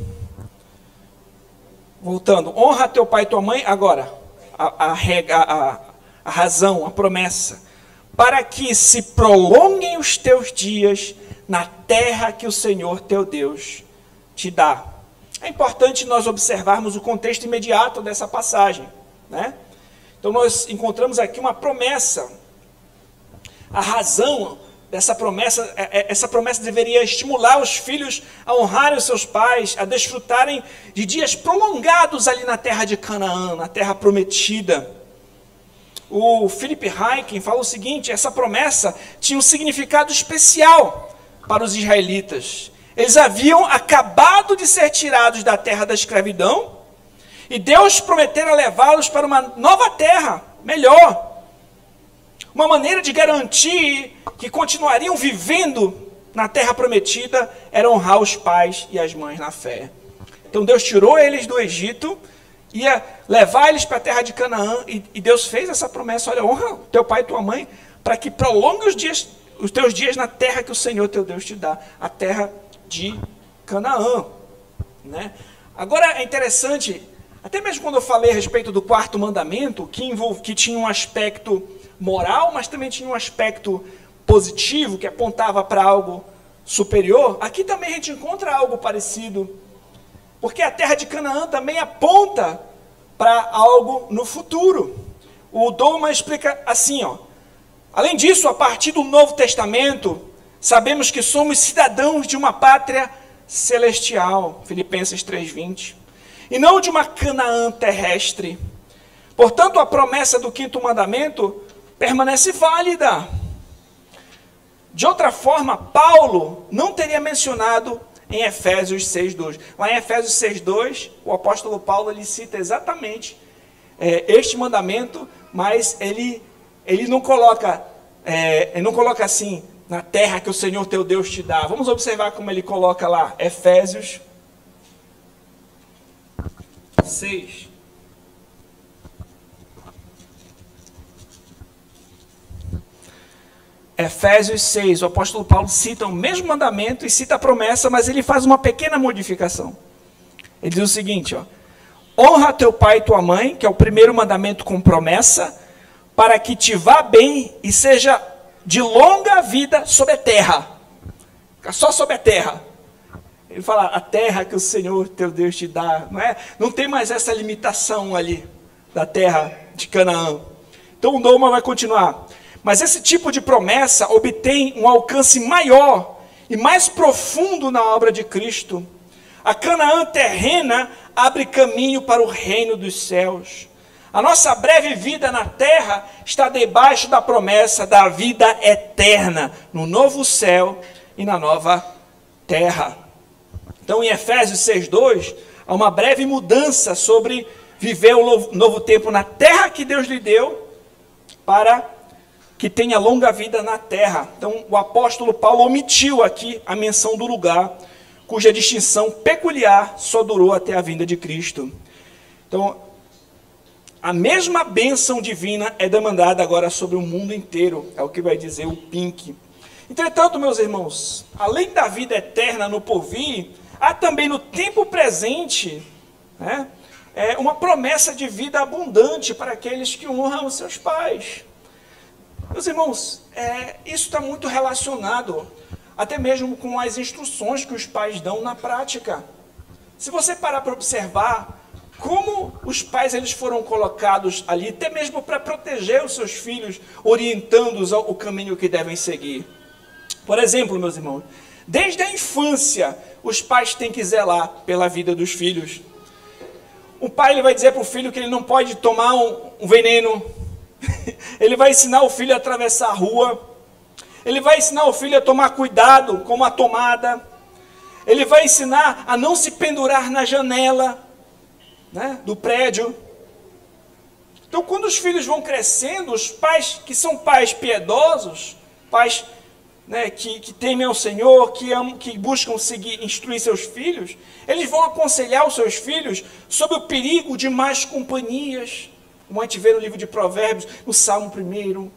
voltando, honra teu pai e tua mãe, agora, a razão, a promessa, para que se prolonguem os teus dias na terra que o Senhor teu Deus te dá. É importante nós observarmos o contexto imediato dessa passagem, né? Então nós encontramos aqui uma promessa. A razão dessa promessa, essa promessa deveria estimular os filhos a honrarem os seus pais, a desfrutarem de dias prolongados ali na terra de Canaã, na terra prometida. O Philip Ryken fala o seguinte, essa promessa tinha um significado especial para os israelitas. Eles haviam acabado de ser tirados da terra da escravidão, e Deus prometera levá-los para uma nova terra, melhor. Uma maneira de garantir que continuariam vivendo na terra prometida era honrar os pais e as mães na fé. Então Deus tirou eles do Egito ia levar eles para a terra de Canaã, e Deus fez essa promessa: olha, honra teu pai e tua mãe, para que prolongue os teus dias na terra que o Senhor teu Deus te dá, a terra de Canaã. Né? Agora é interessante, até mesmo quando eu falei a respeito do quarto mandamento, que tinha um aspecto moral, mas também tinha um aspecto positivo, que apontava para algo superior, aqui também a gente encontra algo parecido, porque a terra de Canaã também aponta para algo no futuro. O Doma explica assim, ó: além disso, a partir do Novo Testamento, sabemos que somos cidadãos de uma pátria celestial, Filipenses 3:20, e não de uma Canaã terrestre. Portanto, a promessa do quinto mandamento permanece válida. De outra forma, Paulo não teria mencionado em Efésios 6:2. Lá em Efésios 6:2, o apóstolo Paulo ele cita exatamente este mandamento, mas ele não coloca assim, na terra que o Senhor teu Deus te dá. Vamos observar como ele coloca lá, Efésios 6. Efésios 6, o apóstolo Paulo cita o mesmo mandamento e cita a promessa, mas ele faz uma pequena modificação. Ele diz o seguinte, ó: honra teu pai e tua mãe, que é o primeiro mandamento com promessa, para que te vá bem e seja de longa vida sobre a terra. Fica só sobre a terra. Ele fala, a terra que o Senhor teu Deus te dá, não é? Não tem mais essa limitação ali da terra de Canaã. Então o Doma vai continuar. Mas esse tipo de promessa obtém um alcance maior e mais profundo na obra de Cristo. A Canaã terrena abre caminho para o reino dos céus. A nossa breve vida na terra está debaixo da promessa da vida eterna, no novo céu e na nova terra. Então, em Efésios 6:2, há uma breve mudança sobre viver o novo tempo na terra que Deus lhe deu, para que tenha longa vida na terra. Então, o apóstolo Paulo omitiu aqui a menção do lugar, cuja distinção peculiar só durou até a vinda de Cristo. Então, a mesma bênção divina é demandada agora sobre o mundo inteiro, é o que vai dizer o Pink. Entretanto, meus irmãos, além da vida eterna no porvir, há também no tempo presente, né, uma promessa de vida abundante para aqueles que honram os seus pais. Meus irmãos, isso está muito relacionado até mesmo com as instruções que os pais dão na prática. Se você parar para observar como os pais eles foram colocados ali, até mesmo para proteger os seus filhos, orientando-os ao caminho que devem seguir. Por exemplo, meus irmãos, desde a infância, os pais têm que zelar pela vida dos filhos. O pai ele vai dizer para o filho que ele não pode tomar um veneno. Ele vai ensinar o filho a atravessar a rua. Ele vai ensinar o filho a tomar cuidado com a tomada. Ele vai ensinar a não se pendurar na janela, né, do prédio. Então, quando os filhos vão crescendo, os pais que são pais piedosos, pais, né, que temem ao Senhor, que buscam instruir seus filhos, eles vão aconselhar os seus filhos sobre o perigo de más companhias, como a gente vê no livro de Provérbios, no Salmo 1.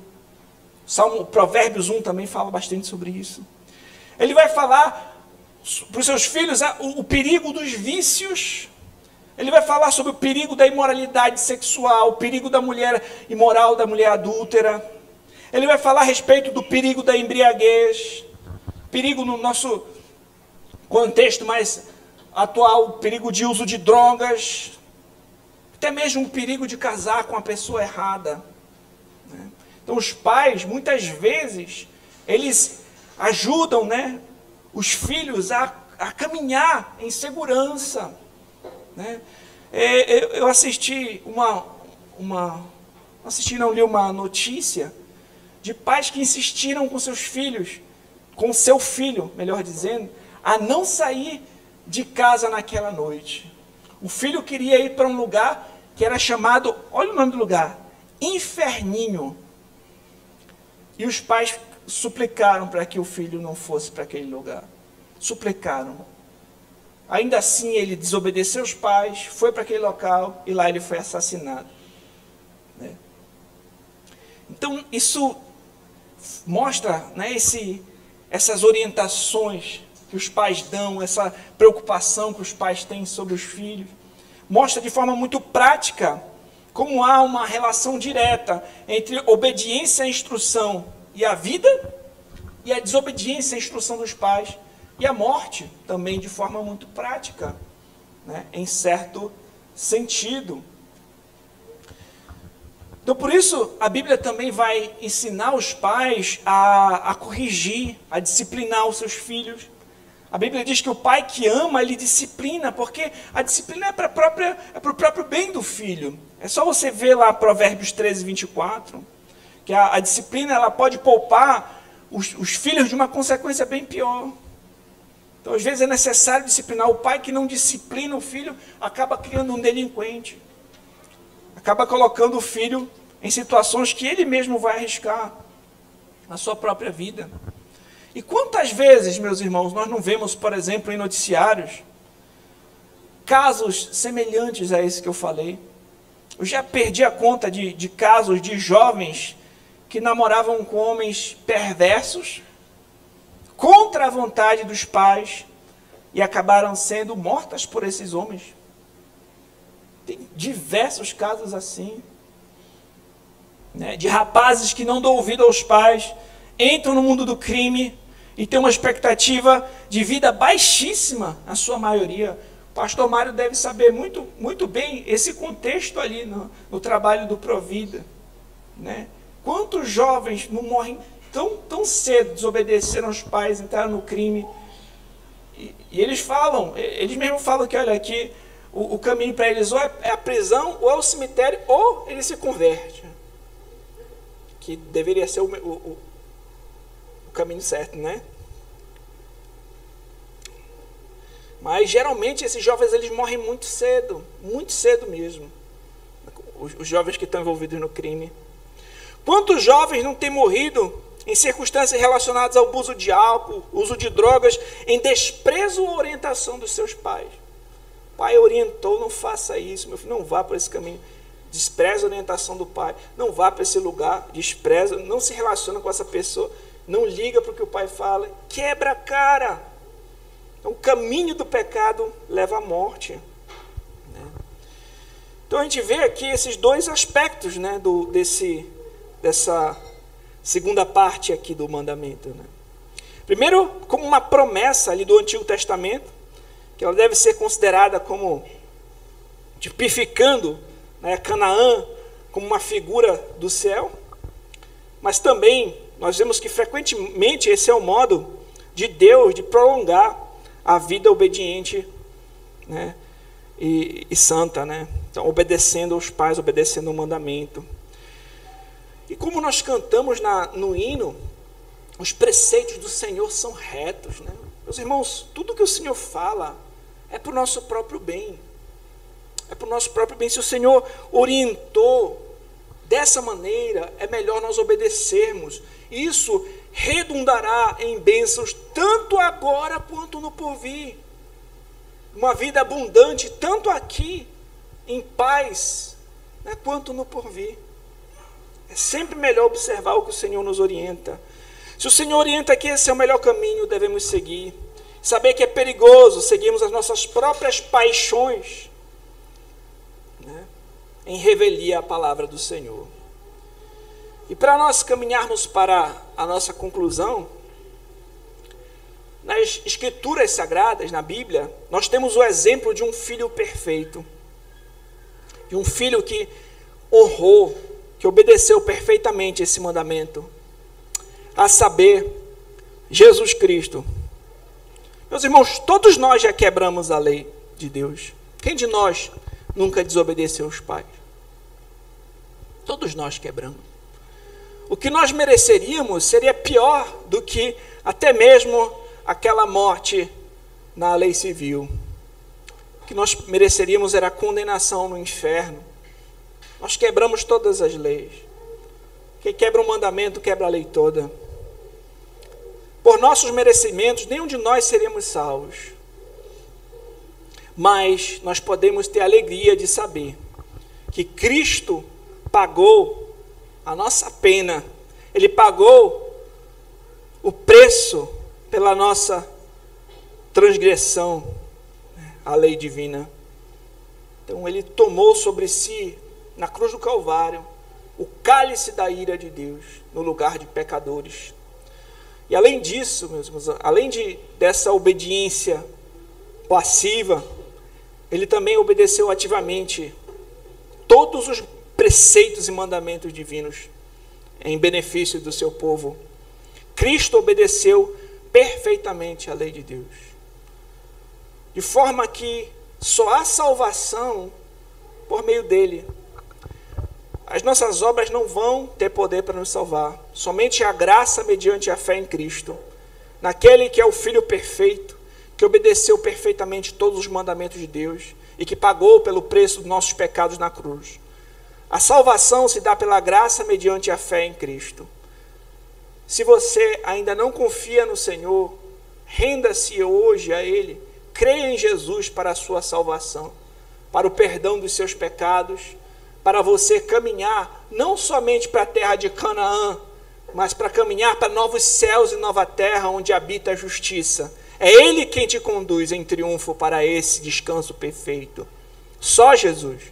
Provérbios 1 também fala bastante sobre isso. Ele vai falar para os seus filhos o perigo dos vícios. Ele vai falar sobre o perigo da imoralidade sexual, o perigo da mulher imoral, da mulher adúltera. Ele vai falar a respeito do perigo da embriaguez, perigo no nosso contexto mais atual, o perigo de uso de drogas, até mesmo o perigo de casar com a pessoa errada. Então os pais, muitas vezes, eles ajudam, né, os filhos a caminhar em segurança. Né? Eu assisti li uma notícia de pais que insistiram com seus filhos, com seu filho, melhor dizendo, a não sair de casa naquela noite. O filho queria ir para um lugar que era chamado, olha o nome do lugar, Inferninho. E os pais suplicaram para que o filho não fosse para aquele lugar. Suplicaram. Ainda assim, ele desobedeceu os pais, foi para aquele local e lá ele foi assassinado. Né? Então, isso mostra, né, essas orientações que os pais dão, essa preocupação que os pais têm sobre os filhos. Mostra de forma muito prática como há uma relação direta entre obediência à instrução e a vida, e a desobediência à instrução dos pais, e a morte também de forma muito prática, né, em certo sentido. Então, por isso, a Bíblia também vai ensinar os pais a corrigir, a disciplinar os seus filhos. A Bíblia diz que o pai que ama, ele disciplina, porque a disciplina é para o próprio bem do filho. É só você ver lá Provérbios 13, 24, que a disciplina ela pode poupar os filhos de uma consequência bem pior. Então, às vezes é necessário disciplinar. O pai que não disciplina o filho acaba criando um delinquente. Acaba colocando o filho em situações que ele mesmo vai arriscar na sua própria vida. E quantas vezes, meus irmãos, nós não vemos, por exemplo, em noticiários, casos semelhantes a esse que eu falei. Eu já perdi a conta de casos de jovens que namoravam com homens perversos, contra a vontade dos pais, e acabaram sendo mortas por esses homens. Tem diversos casos assim, né, de rapazes que não dão ouvido aos pais, entram no mundo do crime e têm uma expectativa de vida baixíssima, a sua maioria. O pastor Mário deve saber muito, muito bem esse contexto ali no trabalho do Provida. Né? Quantos jovens não morrem tão cedo, desobedeceram aos pais, entraram no crime? E eles mesmos falam que, olha, aqui o caminho para eles ou é a prisão, ou é o cemitério, ou ele se converte. Que deveria ser o caminho certo, né? Mas geralmente esses jovens eles morrem muito cedo mesmo. Os jovens que estão envolvidos no crime. Quantos jovens não têm morrido em circunstâncias relacionadas ao abuso de álcool, uso de drogas, em desprezo ou orientação dos seus pais? O pai orientou, não faça isso, meu filho, não vá por esse caminho. Despreza a orientação do pai, não vá para esse lugar, despreza, não se relaciona com essa pessoa, não liga para o que o pai fala, quebra a cara. Então, o caminho do pecado leva à morte. Né? Então, a gente vê aqui esses dois aspectos, né, dessa segunda parte aqui do mandamento. Né? Primeiro, como uma promessa ali do Antigo Testamento, que ela deve ser considerada como tipificando, né, Canaã como uma figura do céu, mas também nós vemos que frequentemente esse é o modo de Deus de prolongar a vida obediente, né, e santa, né? Então, obedecendo aos pais, obedecendo ao mandamento. E como nós cantamos no hino, os preceitos do Senhor são retos, né? Meus irmãos, tudo que o Senhor fala é para o nosso próprio bem. É para o nosso próprio bem. Se o Senhor orientou dessa maneira, é melhor nós obedecermos. Isso redundará em bênçãos tanto agora quanto no porvir. Uma vida abundante, tanto aqui, em paz, né, quanto no porvir. É sempre melhor observar o que o Senhor nos orienta. Se o Senhor orienta que esse é o melhor caminho, devemos seguir. Saber que é perigoso seguirmos as nossas próprias paixões, né, em revelia à palavra do Senhor. E para nós caminharmos para a nossa conclusão, nas Escrituras Sagradas, na Bíblia, nós temos o exemplo de um filho perfeito, de um filho que honrou, que obedeceu perfeitamente esse mandamento, a saber, Jesus Cristo. Meus irmãos, todos nós já quebramos a lei de Deus. Quem de nós nunca desobedeceu os pais? Todos nós quebramos. O que nós mereceríamos seria pior do que até mesmo aquela morte na lei civil. O que nós mereceríamos era a condenação no inferno. Nós quebramos todas as leis. Quem quebra um mandamento, quebra a lei toda. Por nossos merecimentos, nenhum de nós seríamos salvos. mas nós podemos ter a alegria de saber que Cristo pagou a nossa pena, Ele pagou o preço pela nossa transgressão, a lei divina. Então Ele tomou sobre si, na cruz do Calvário, o cálice da ira de Deus, no lugar de pecadores. E além disso, meus irmãos, além dessa obediência passiva, Ele também obedeceu ativamente todos os preceitos e mandamentos divinos em benefício do seu povo. Cristo obedeceu perfeitamente a lei de Deus, de forma que só há salvação por meio dele. As nossas obras não vão ter poder para nos salvar. Somente a graça mediante a fé em Cristo, naquele que é o Filho perfeito, que obedeceu perfeitamente todos os mandamentos de Deus e que pagou pelo preço dos nossos pecados na cruz. A salvação se dá pela graça mediante a fé em Cristo. Se você ainda não confia no Senhor, renda-se hoje a Ele, creia em Jesus para a sua salvação, para o perdão dos seus pecados, para você caminhar não somente para a terra de Canaã, mas para caminhar para novos céus e nova terra onde habita a justiça. É Ele quem te conduz em triunfo para esse descanso perfeito. Só Jesus.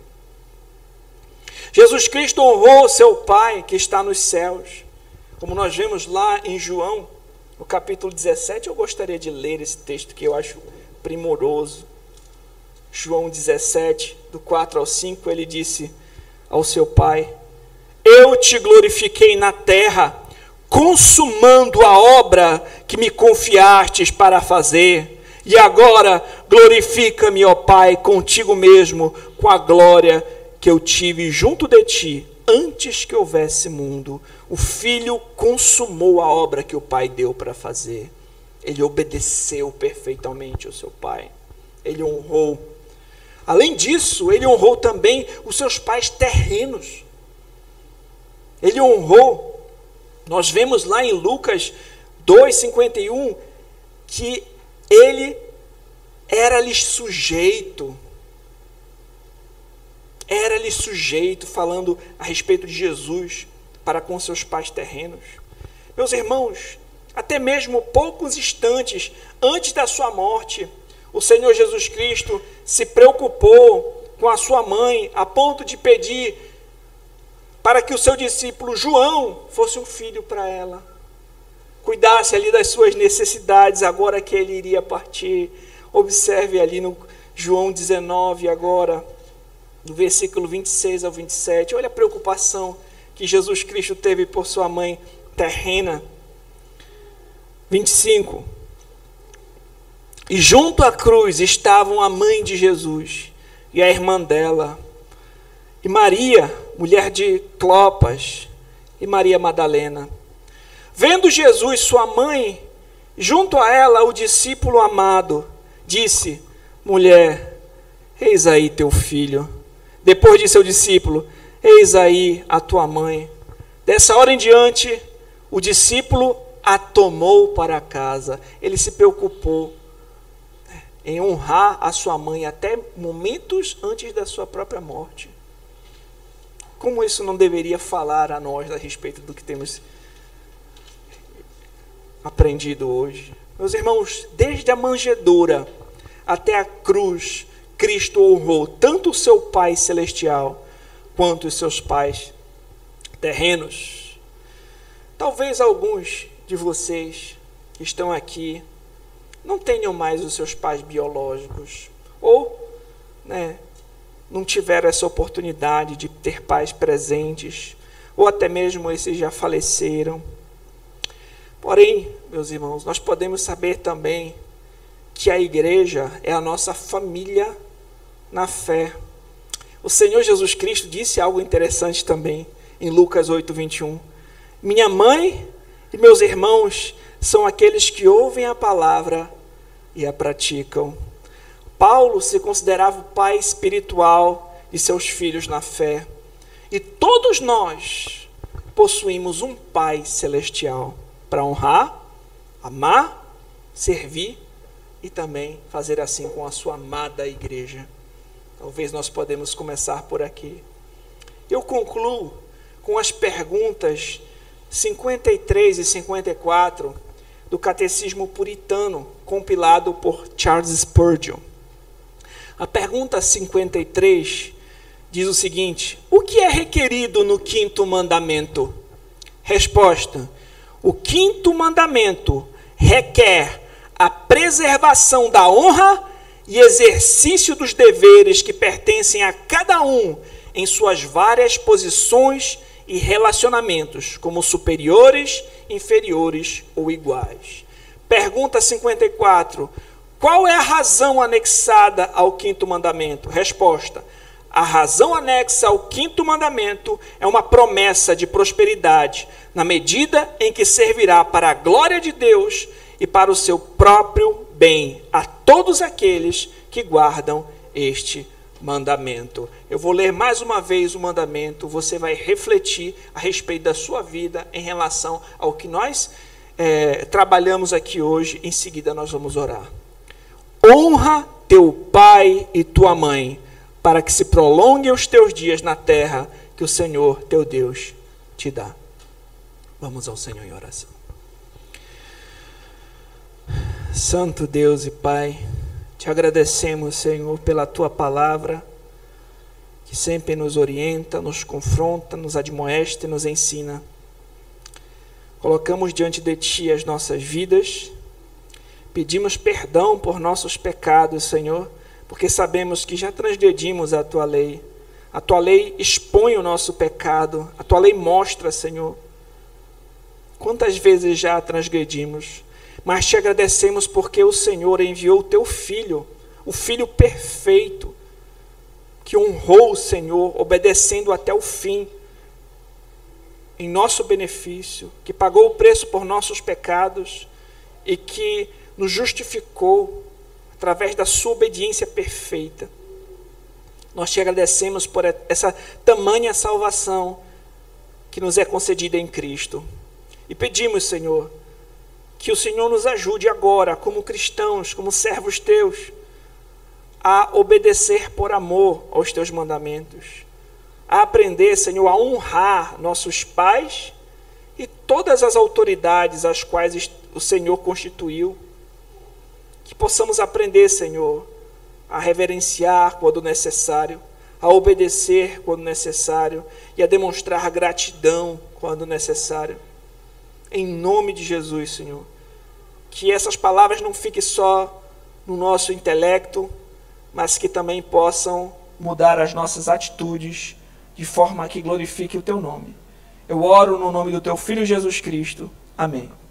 Jesus Cristo honrou seu Pai que está nos céus. Como nós vemos lá em João, no capítulo 17, eu gostaria de ler esse texto que eu acho primoroso. João 17, do 4 ao 5, ele disse ao seu Pai: eu te glorifiquei na terra, consumando a obra que me confiastes para fazer. E agora glorifica-me, ó Pai, contigo mesmo, com a glória que eu tive junto de ti, antes que houvesse mundo. O Filho consumou a obra que o Pai deu para fazer. Ele obedeceu perfeitamente ao seu Pai. Ele honrou. Além disso, ele honrou também os seus pais terrenos. Ele honrou. Nós vemos lá em Lucas 2:51 que ele era-lhes sujeito. Era-lhe sujeito, falando a respeito de Jesus para com seus pais terrenos. Meus irmãos, até mesmo poucos instantes antes da sua morte, o Senhor Jesus Cristo se preocupou com a sua mãe, a ponto de pedir para que o seu discípulo João fosse um filho para ela, cuidasse ali das suas necessidades, agora que ele iria partir. Observe ali no João 19 agora, do versículo 26 ao 27, olha a preocupação que Jesus Cristo teve por sua mãe terrena. 25. E junto à cruz estavam a mãe de Jesus e a irmã dela, e Maria, mulher de Clopas, e Maria Madalena. Vendo Jesus, sua mãe, junto a ela o discípulo amado, disse: mulher, eis aí teu filho. Depois disse ao discípulo: eis aí a tua mãe. Dessa hora em diante, o discípulo a tomou para casa. Ele se preocupou em honrar a sua mãe até momentos antes da sua própria morte. Como isso não deveria falar a nós a respeito do que temos aprendido hoje? Meus irmãos, desde a manjedoura até a cruz, Cristo honrou tanto o seu Pai celestial quanto os seus pais terrenos. Talvez alguns de vocês que estão aqui não tenham mais os seus pais biológicos, ou não tiveram essa oportunidade de ter pais presentes, ou até mesmo esses já faleceram. Porém, meus irmãos, nós podemos saber também que a igreja é a nossa família na fé. O Senhor Jesus Cristo disse algo interessante também em Lucas 8:21. Minha mãe e meus irmãos são aqueles que ouvem a palavra e a praticam. Paulo se considerava o pai espiritual de seus filhos na fé. E todos nós possuímos um Pai celestial para honrar, amar, servir e também fazer assim com a sua amada igreja. Talvez nós podemos começar por aqui. Eu concluo com as perguntas 53 e 54 do Catecismo Puritano, compilado por Charles Spurgeon. A pergunta 53 diz o seguinte: o que é requerido no quinto mandamento? Resposta: o quinto mandamento requer a preservação da honra e exercício dos deveres que pertencem a cada um em suas várias posições e relacionamentos, como superiores, inferiores ou iguais. Pergunta 54. Qual é a razão anexada ao quinto mandamento? Resposta: a razão anexa ao quinto mandamento é uma promessa de prosperidade, na medida em que servirá para a glória de Deus e para o seu próprio bem a todos aqueles que guardam este mandamento. Eu vou ler mais uma vez o mandamento, você vai refletir a respeito da sua vida em relação ao que nós trabalhamos aqui hoje. Em seguida nós vamos orar. Honra teu pai e tua mãe, para que se prolonguem os teus dias na terra que o Senhor teu Deus te dá. Vamos ao Senhor em oração. Santo Deus e Pai, te agradecemos, Senhor, pela tua palavra, que sempre nos orienta, nos confronta, nos admoesta e nos ensina. Colocamos diante de ti as nossas vidas, pedimos perdão por nossos pecados, Senhor, porque sabemos que já transgredimos a tua lei. A tua lei expõe o nosso pecado, a tua lei mostra, Senhor, quantas vezes já transgredimos. Mas te agradecemos porque o Senhor enviou o teu Filho, o Filho perfeito, que honrou o Senhor, obedecendo até o fim, em nosso benefício, que pagou o preço por nossos pecados e que nos justificou através da sua obediência perfeita. Nós te agradecemos por essa tamanha salvação que nos é concedida em Cristo. E pedimos, Senhor, que o Senhor nos ajude agora, como cristãos, como servos teus, a obedecer por amor aos teus mandamentos, a aprender, Senhor, a honrar nossos pais e todas as autoridades às quais o Senhor constituiu. Que possamos aprender, Senhor, a reverenciar quando necessário, a obedecer quando necessário e a demonstrar gratidão quando necessário. Em nome de Jesus, Senhor, que essas palavras não fiquem só no nosso intelecto, mas que também possam mudar as nossas atitudes de forma que glorifique o teu nome. Eu oro no nome do teu Filho Jesus Cristo. Amém.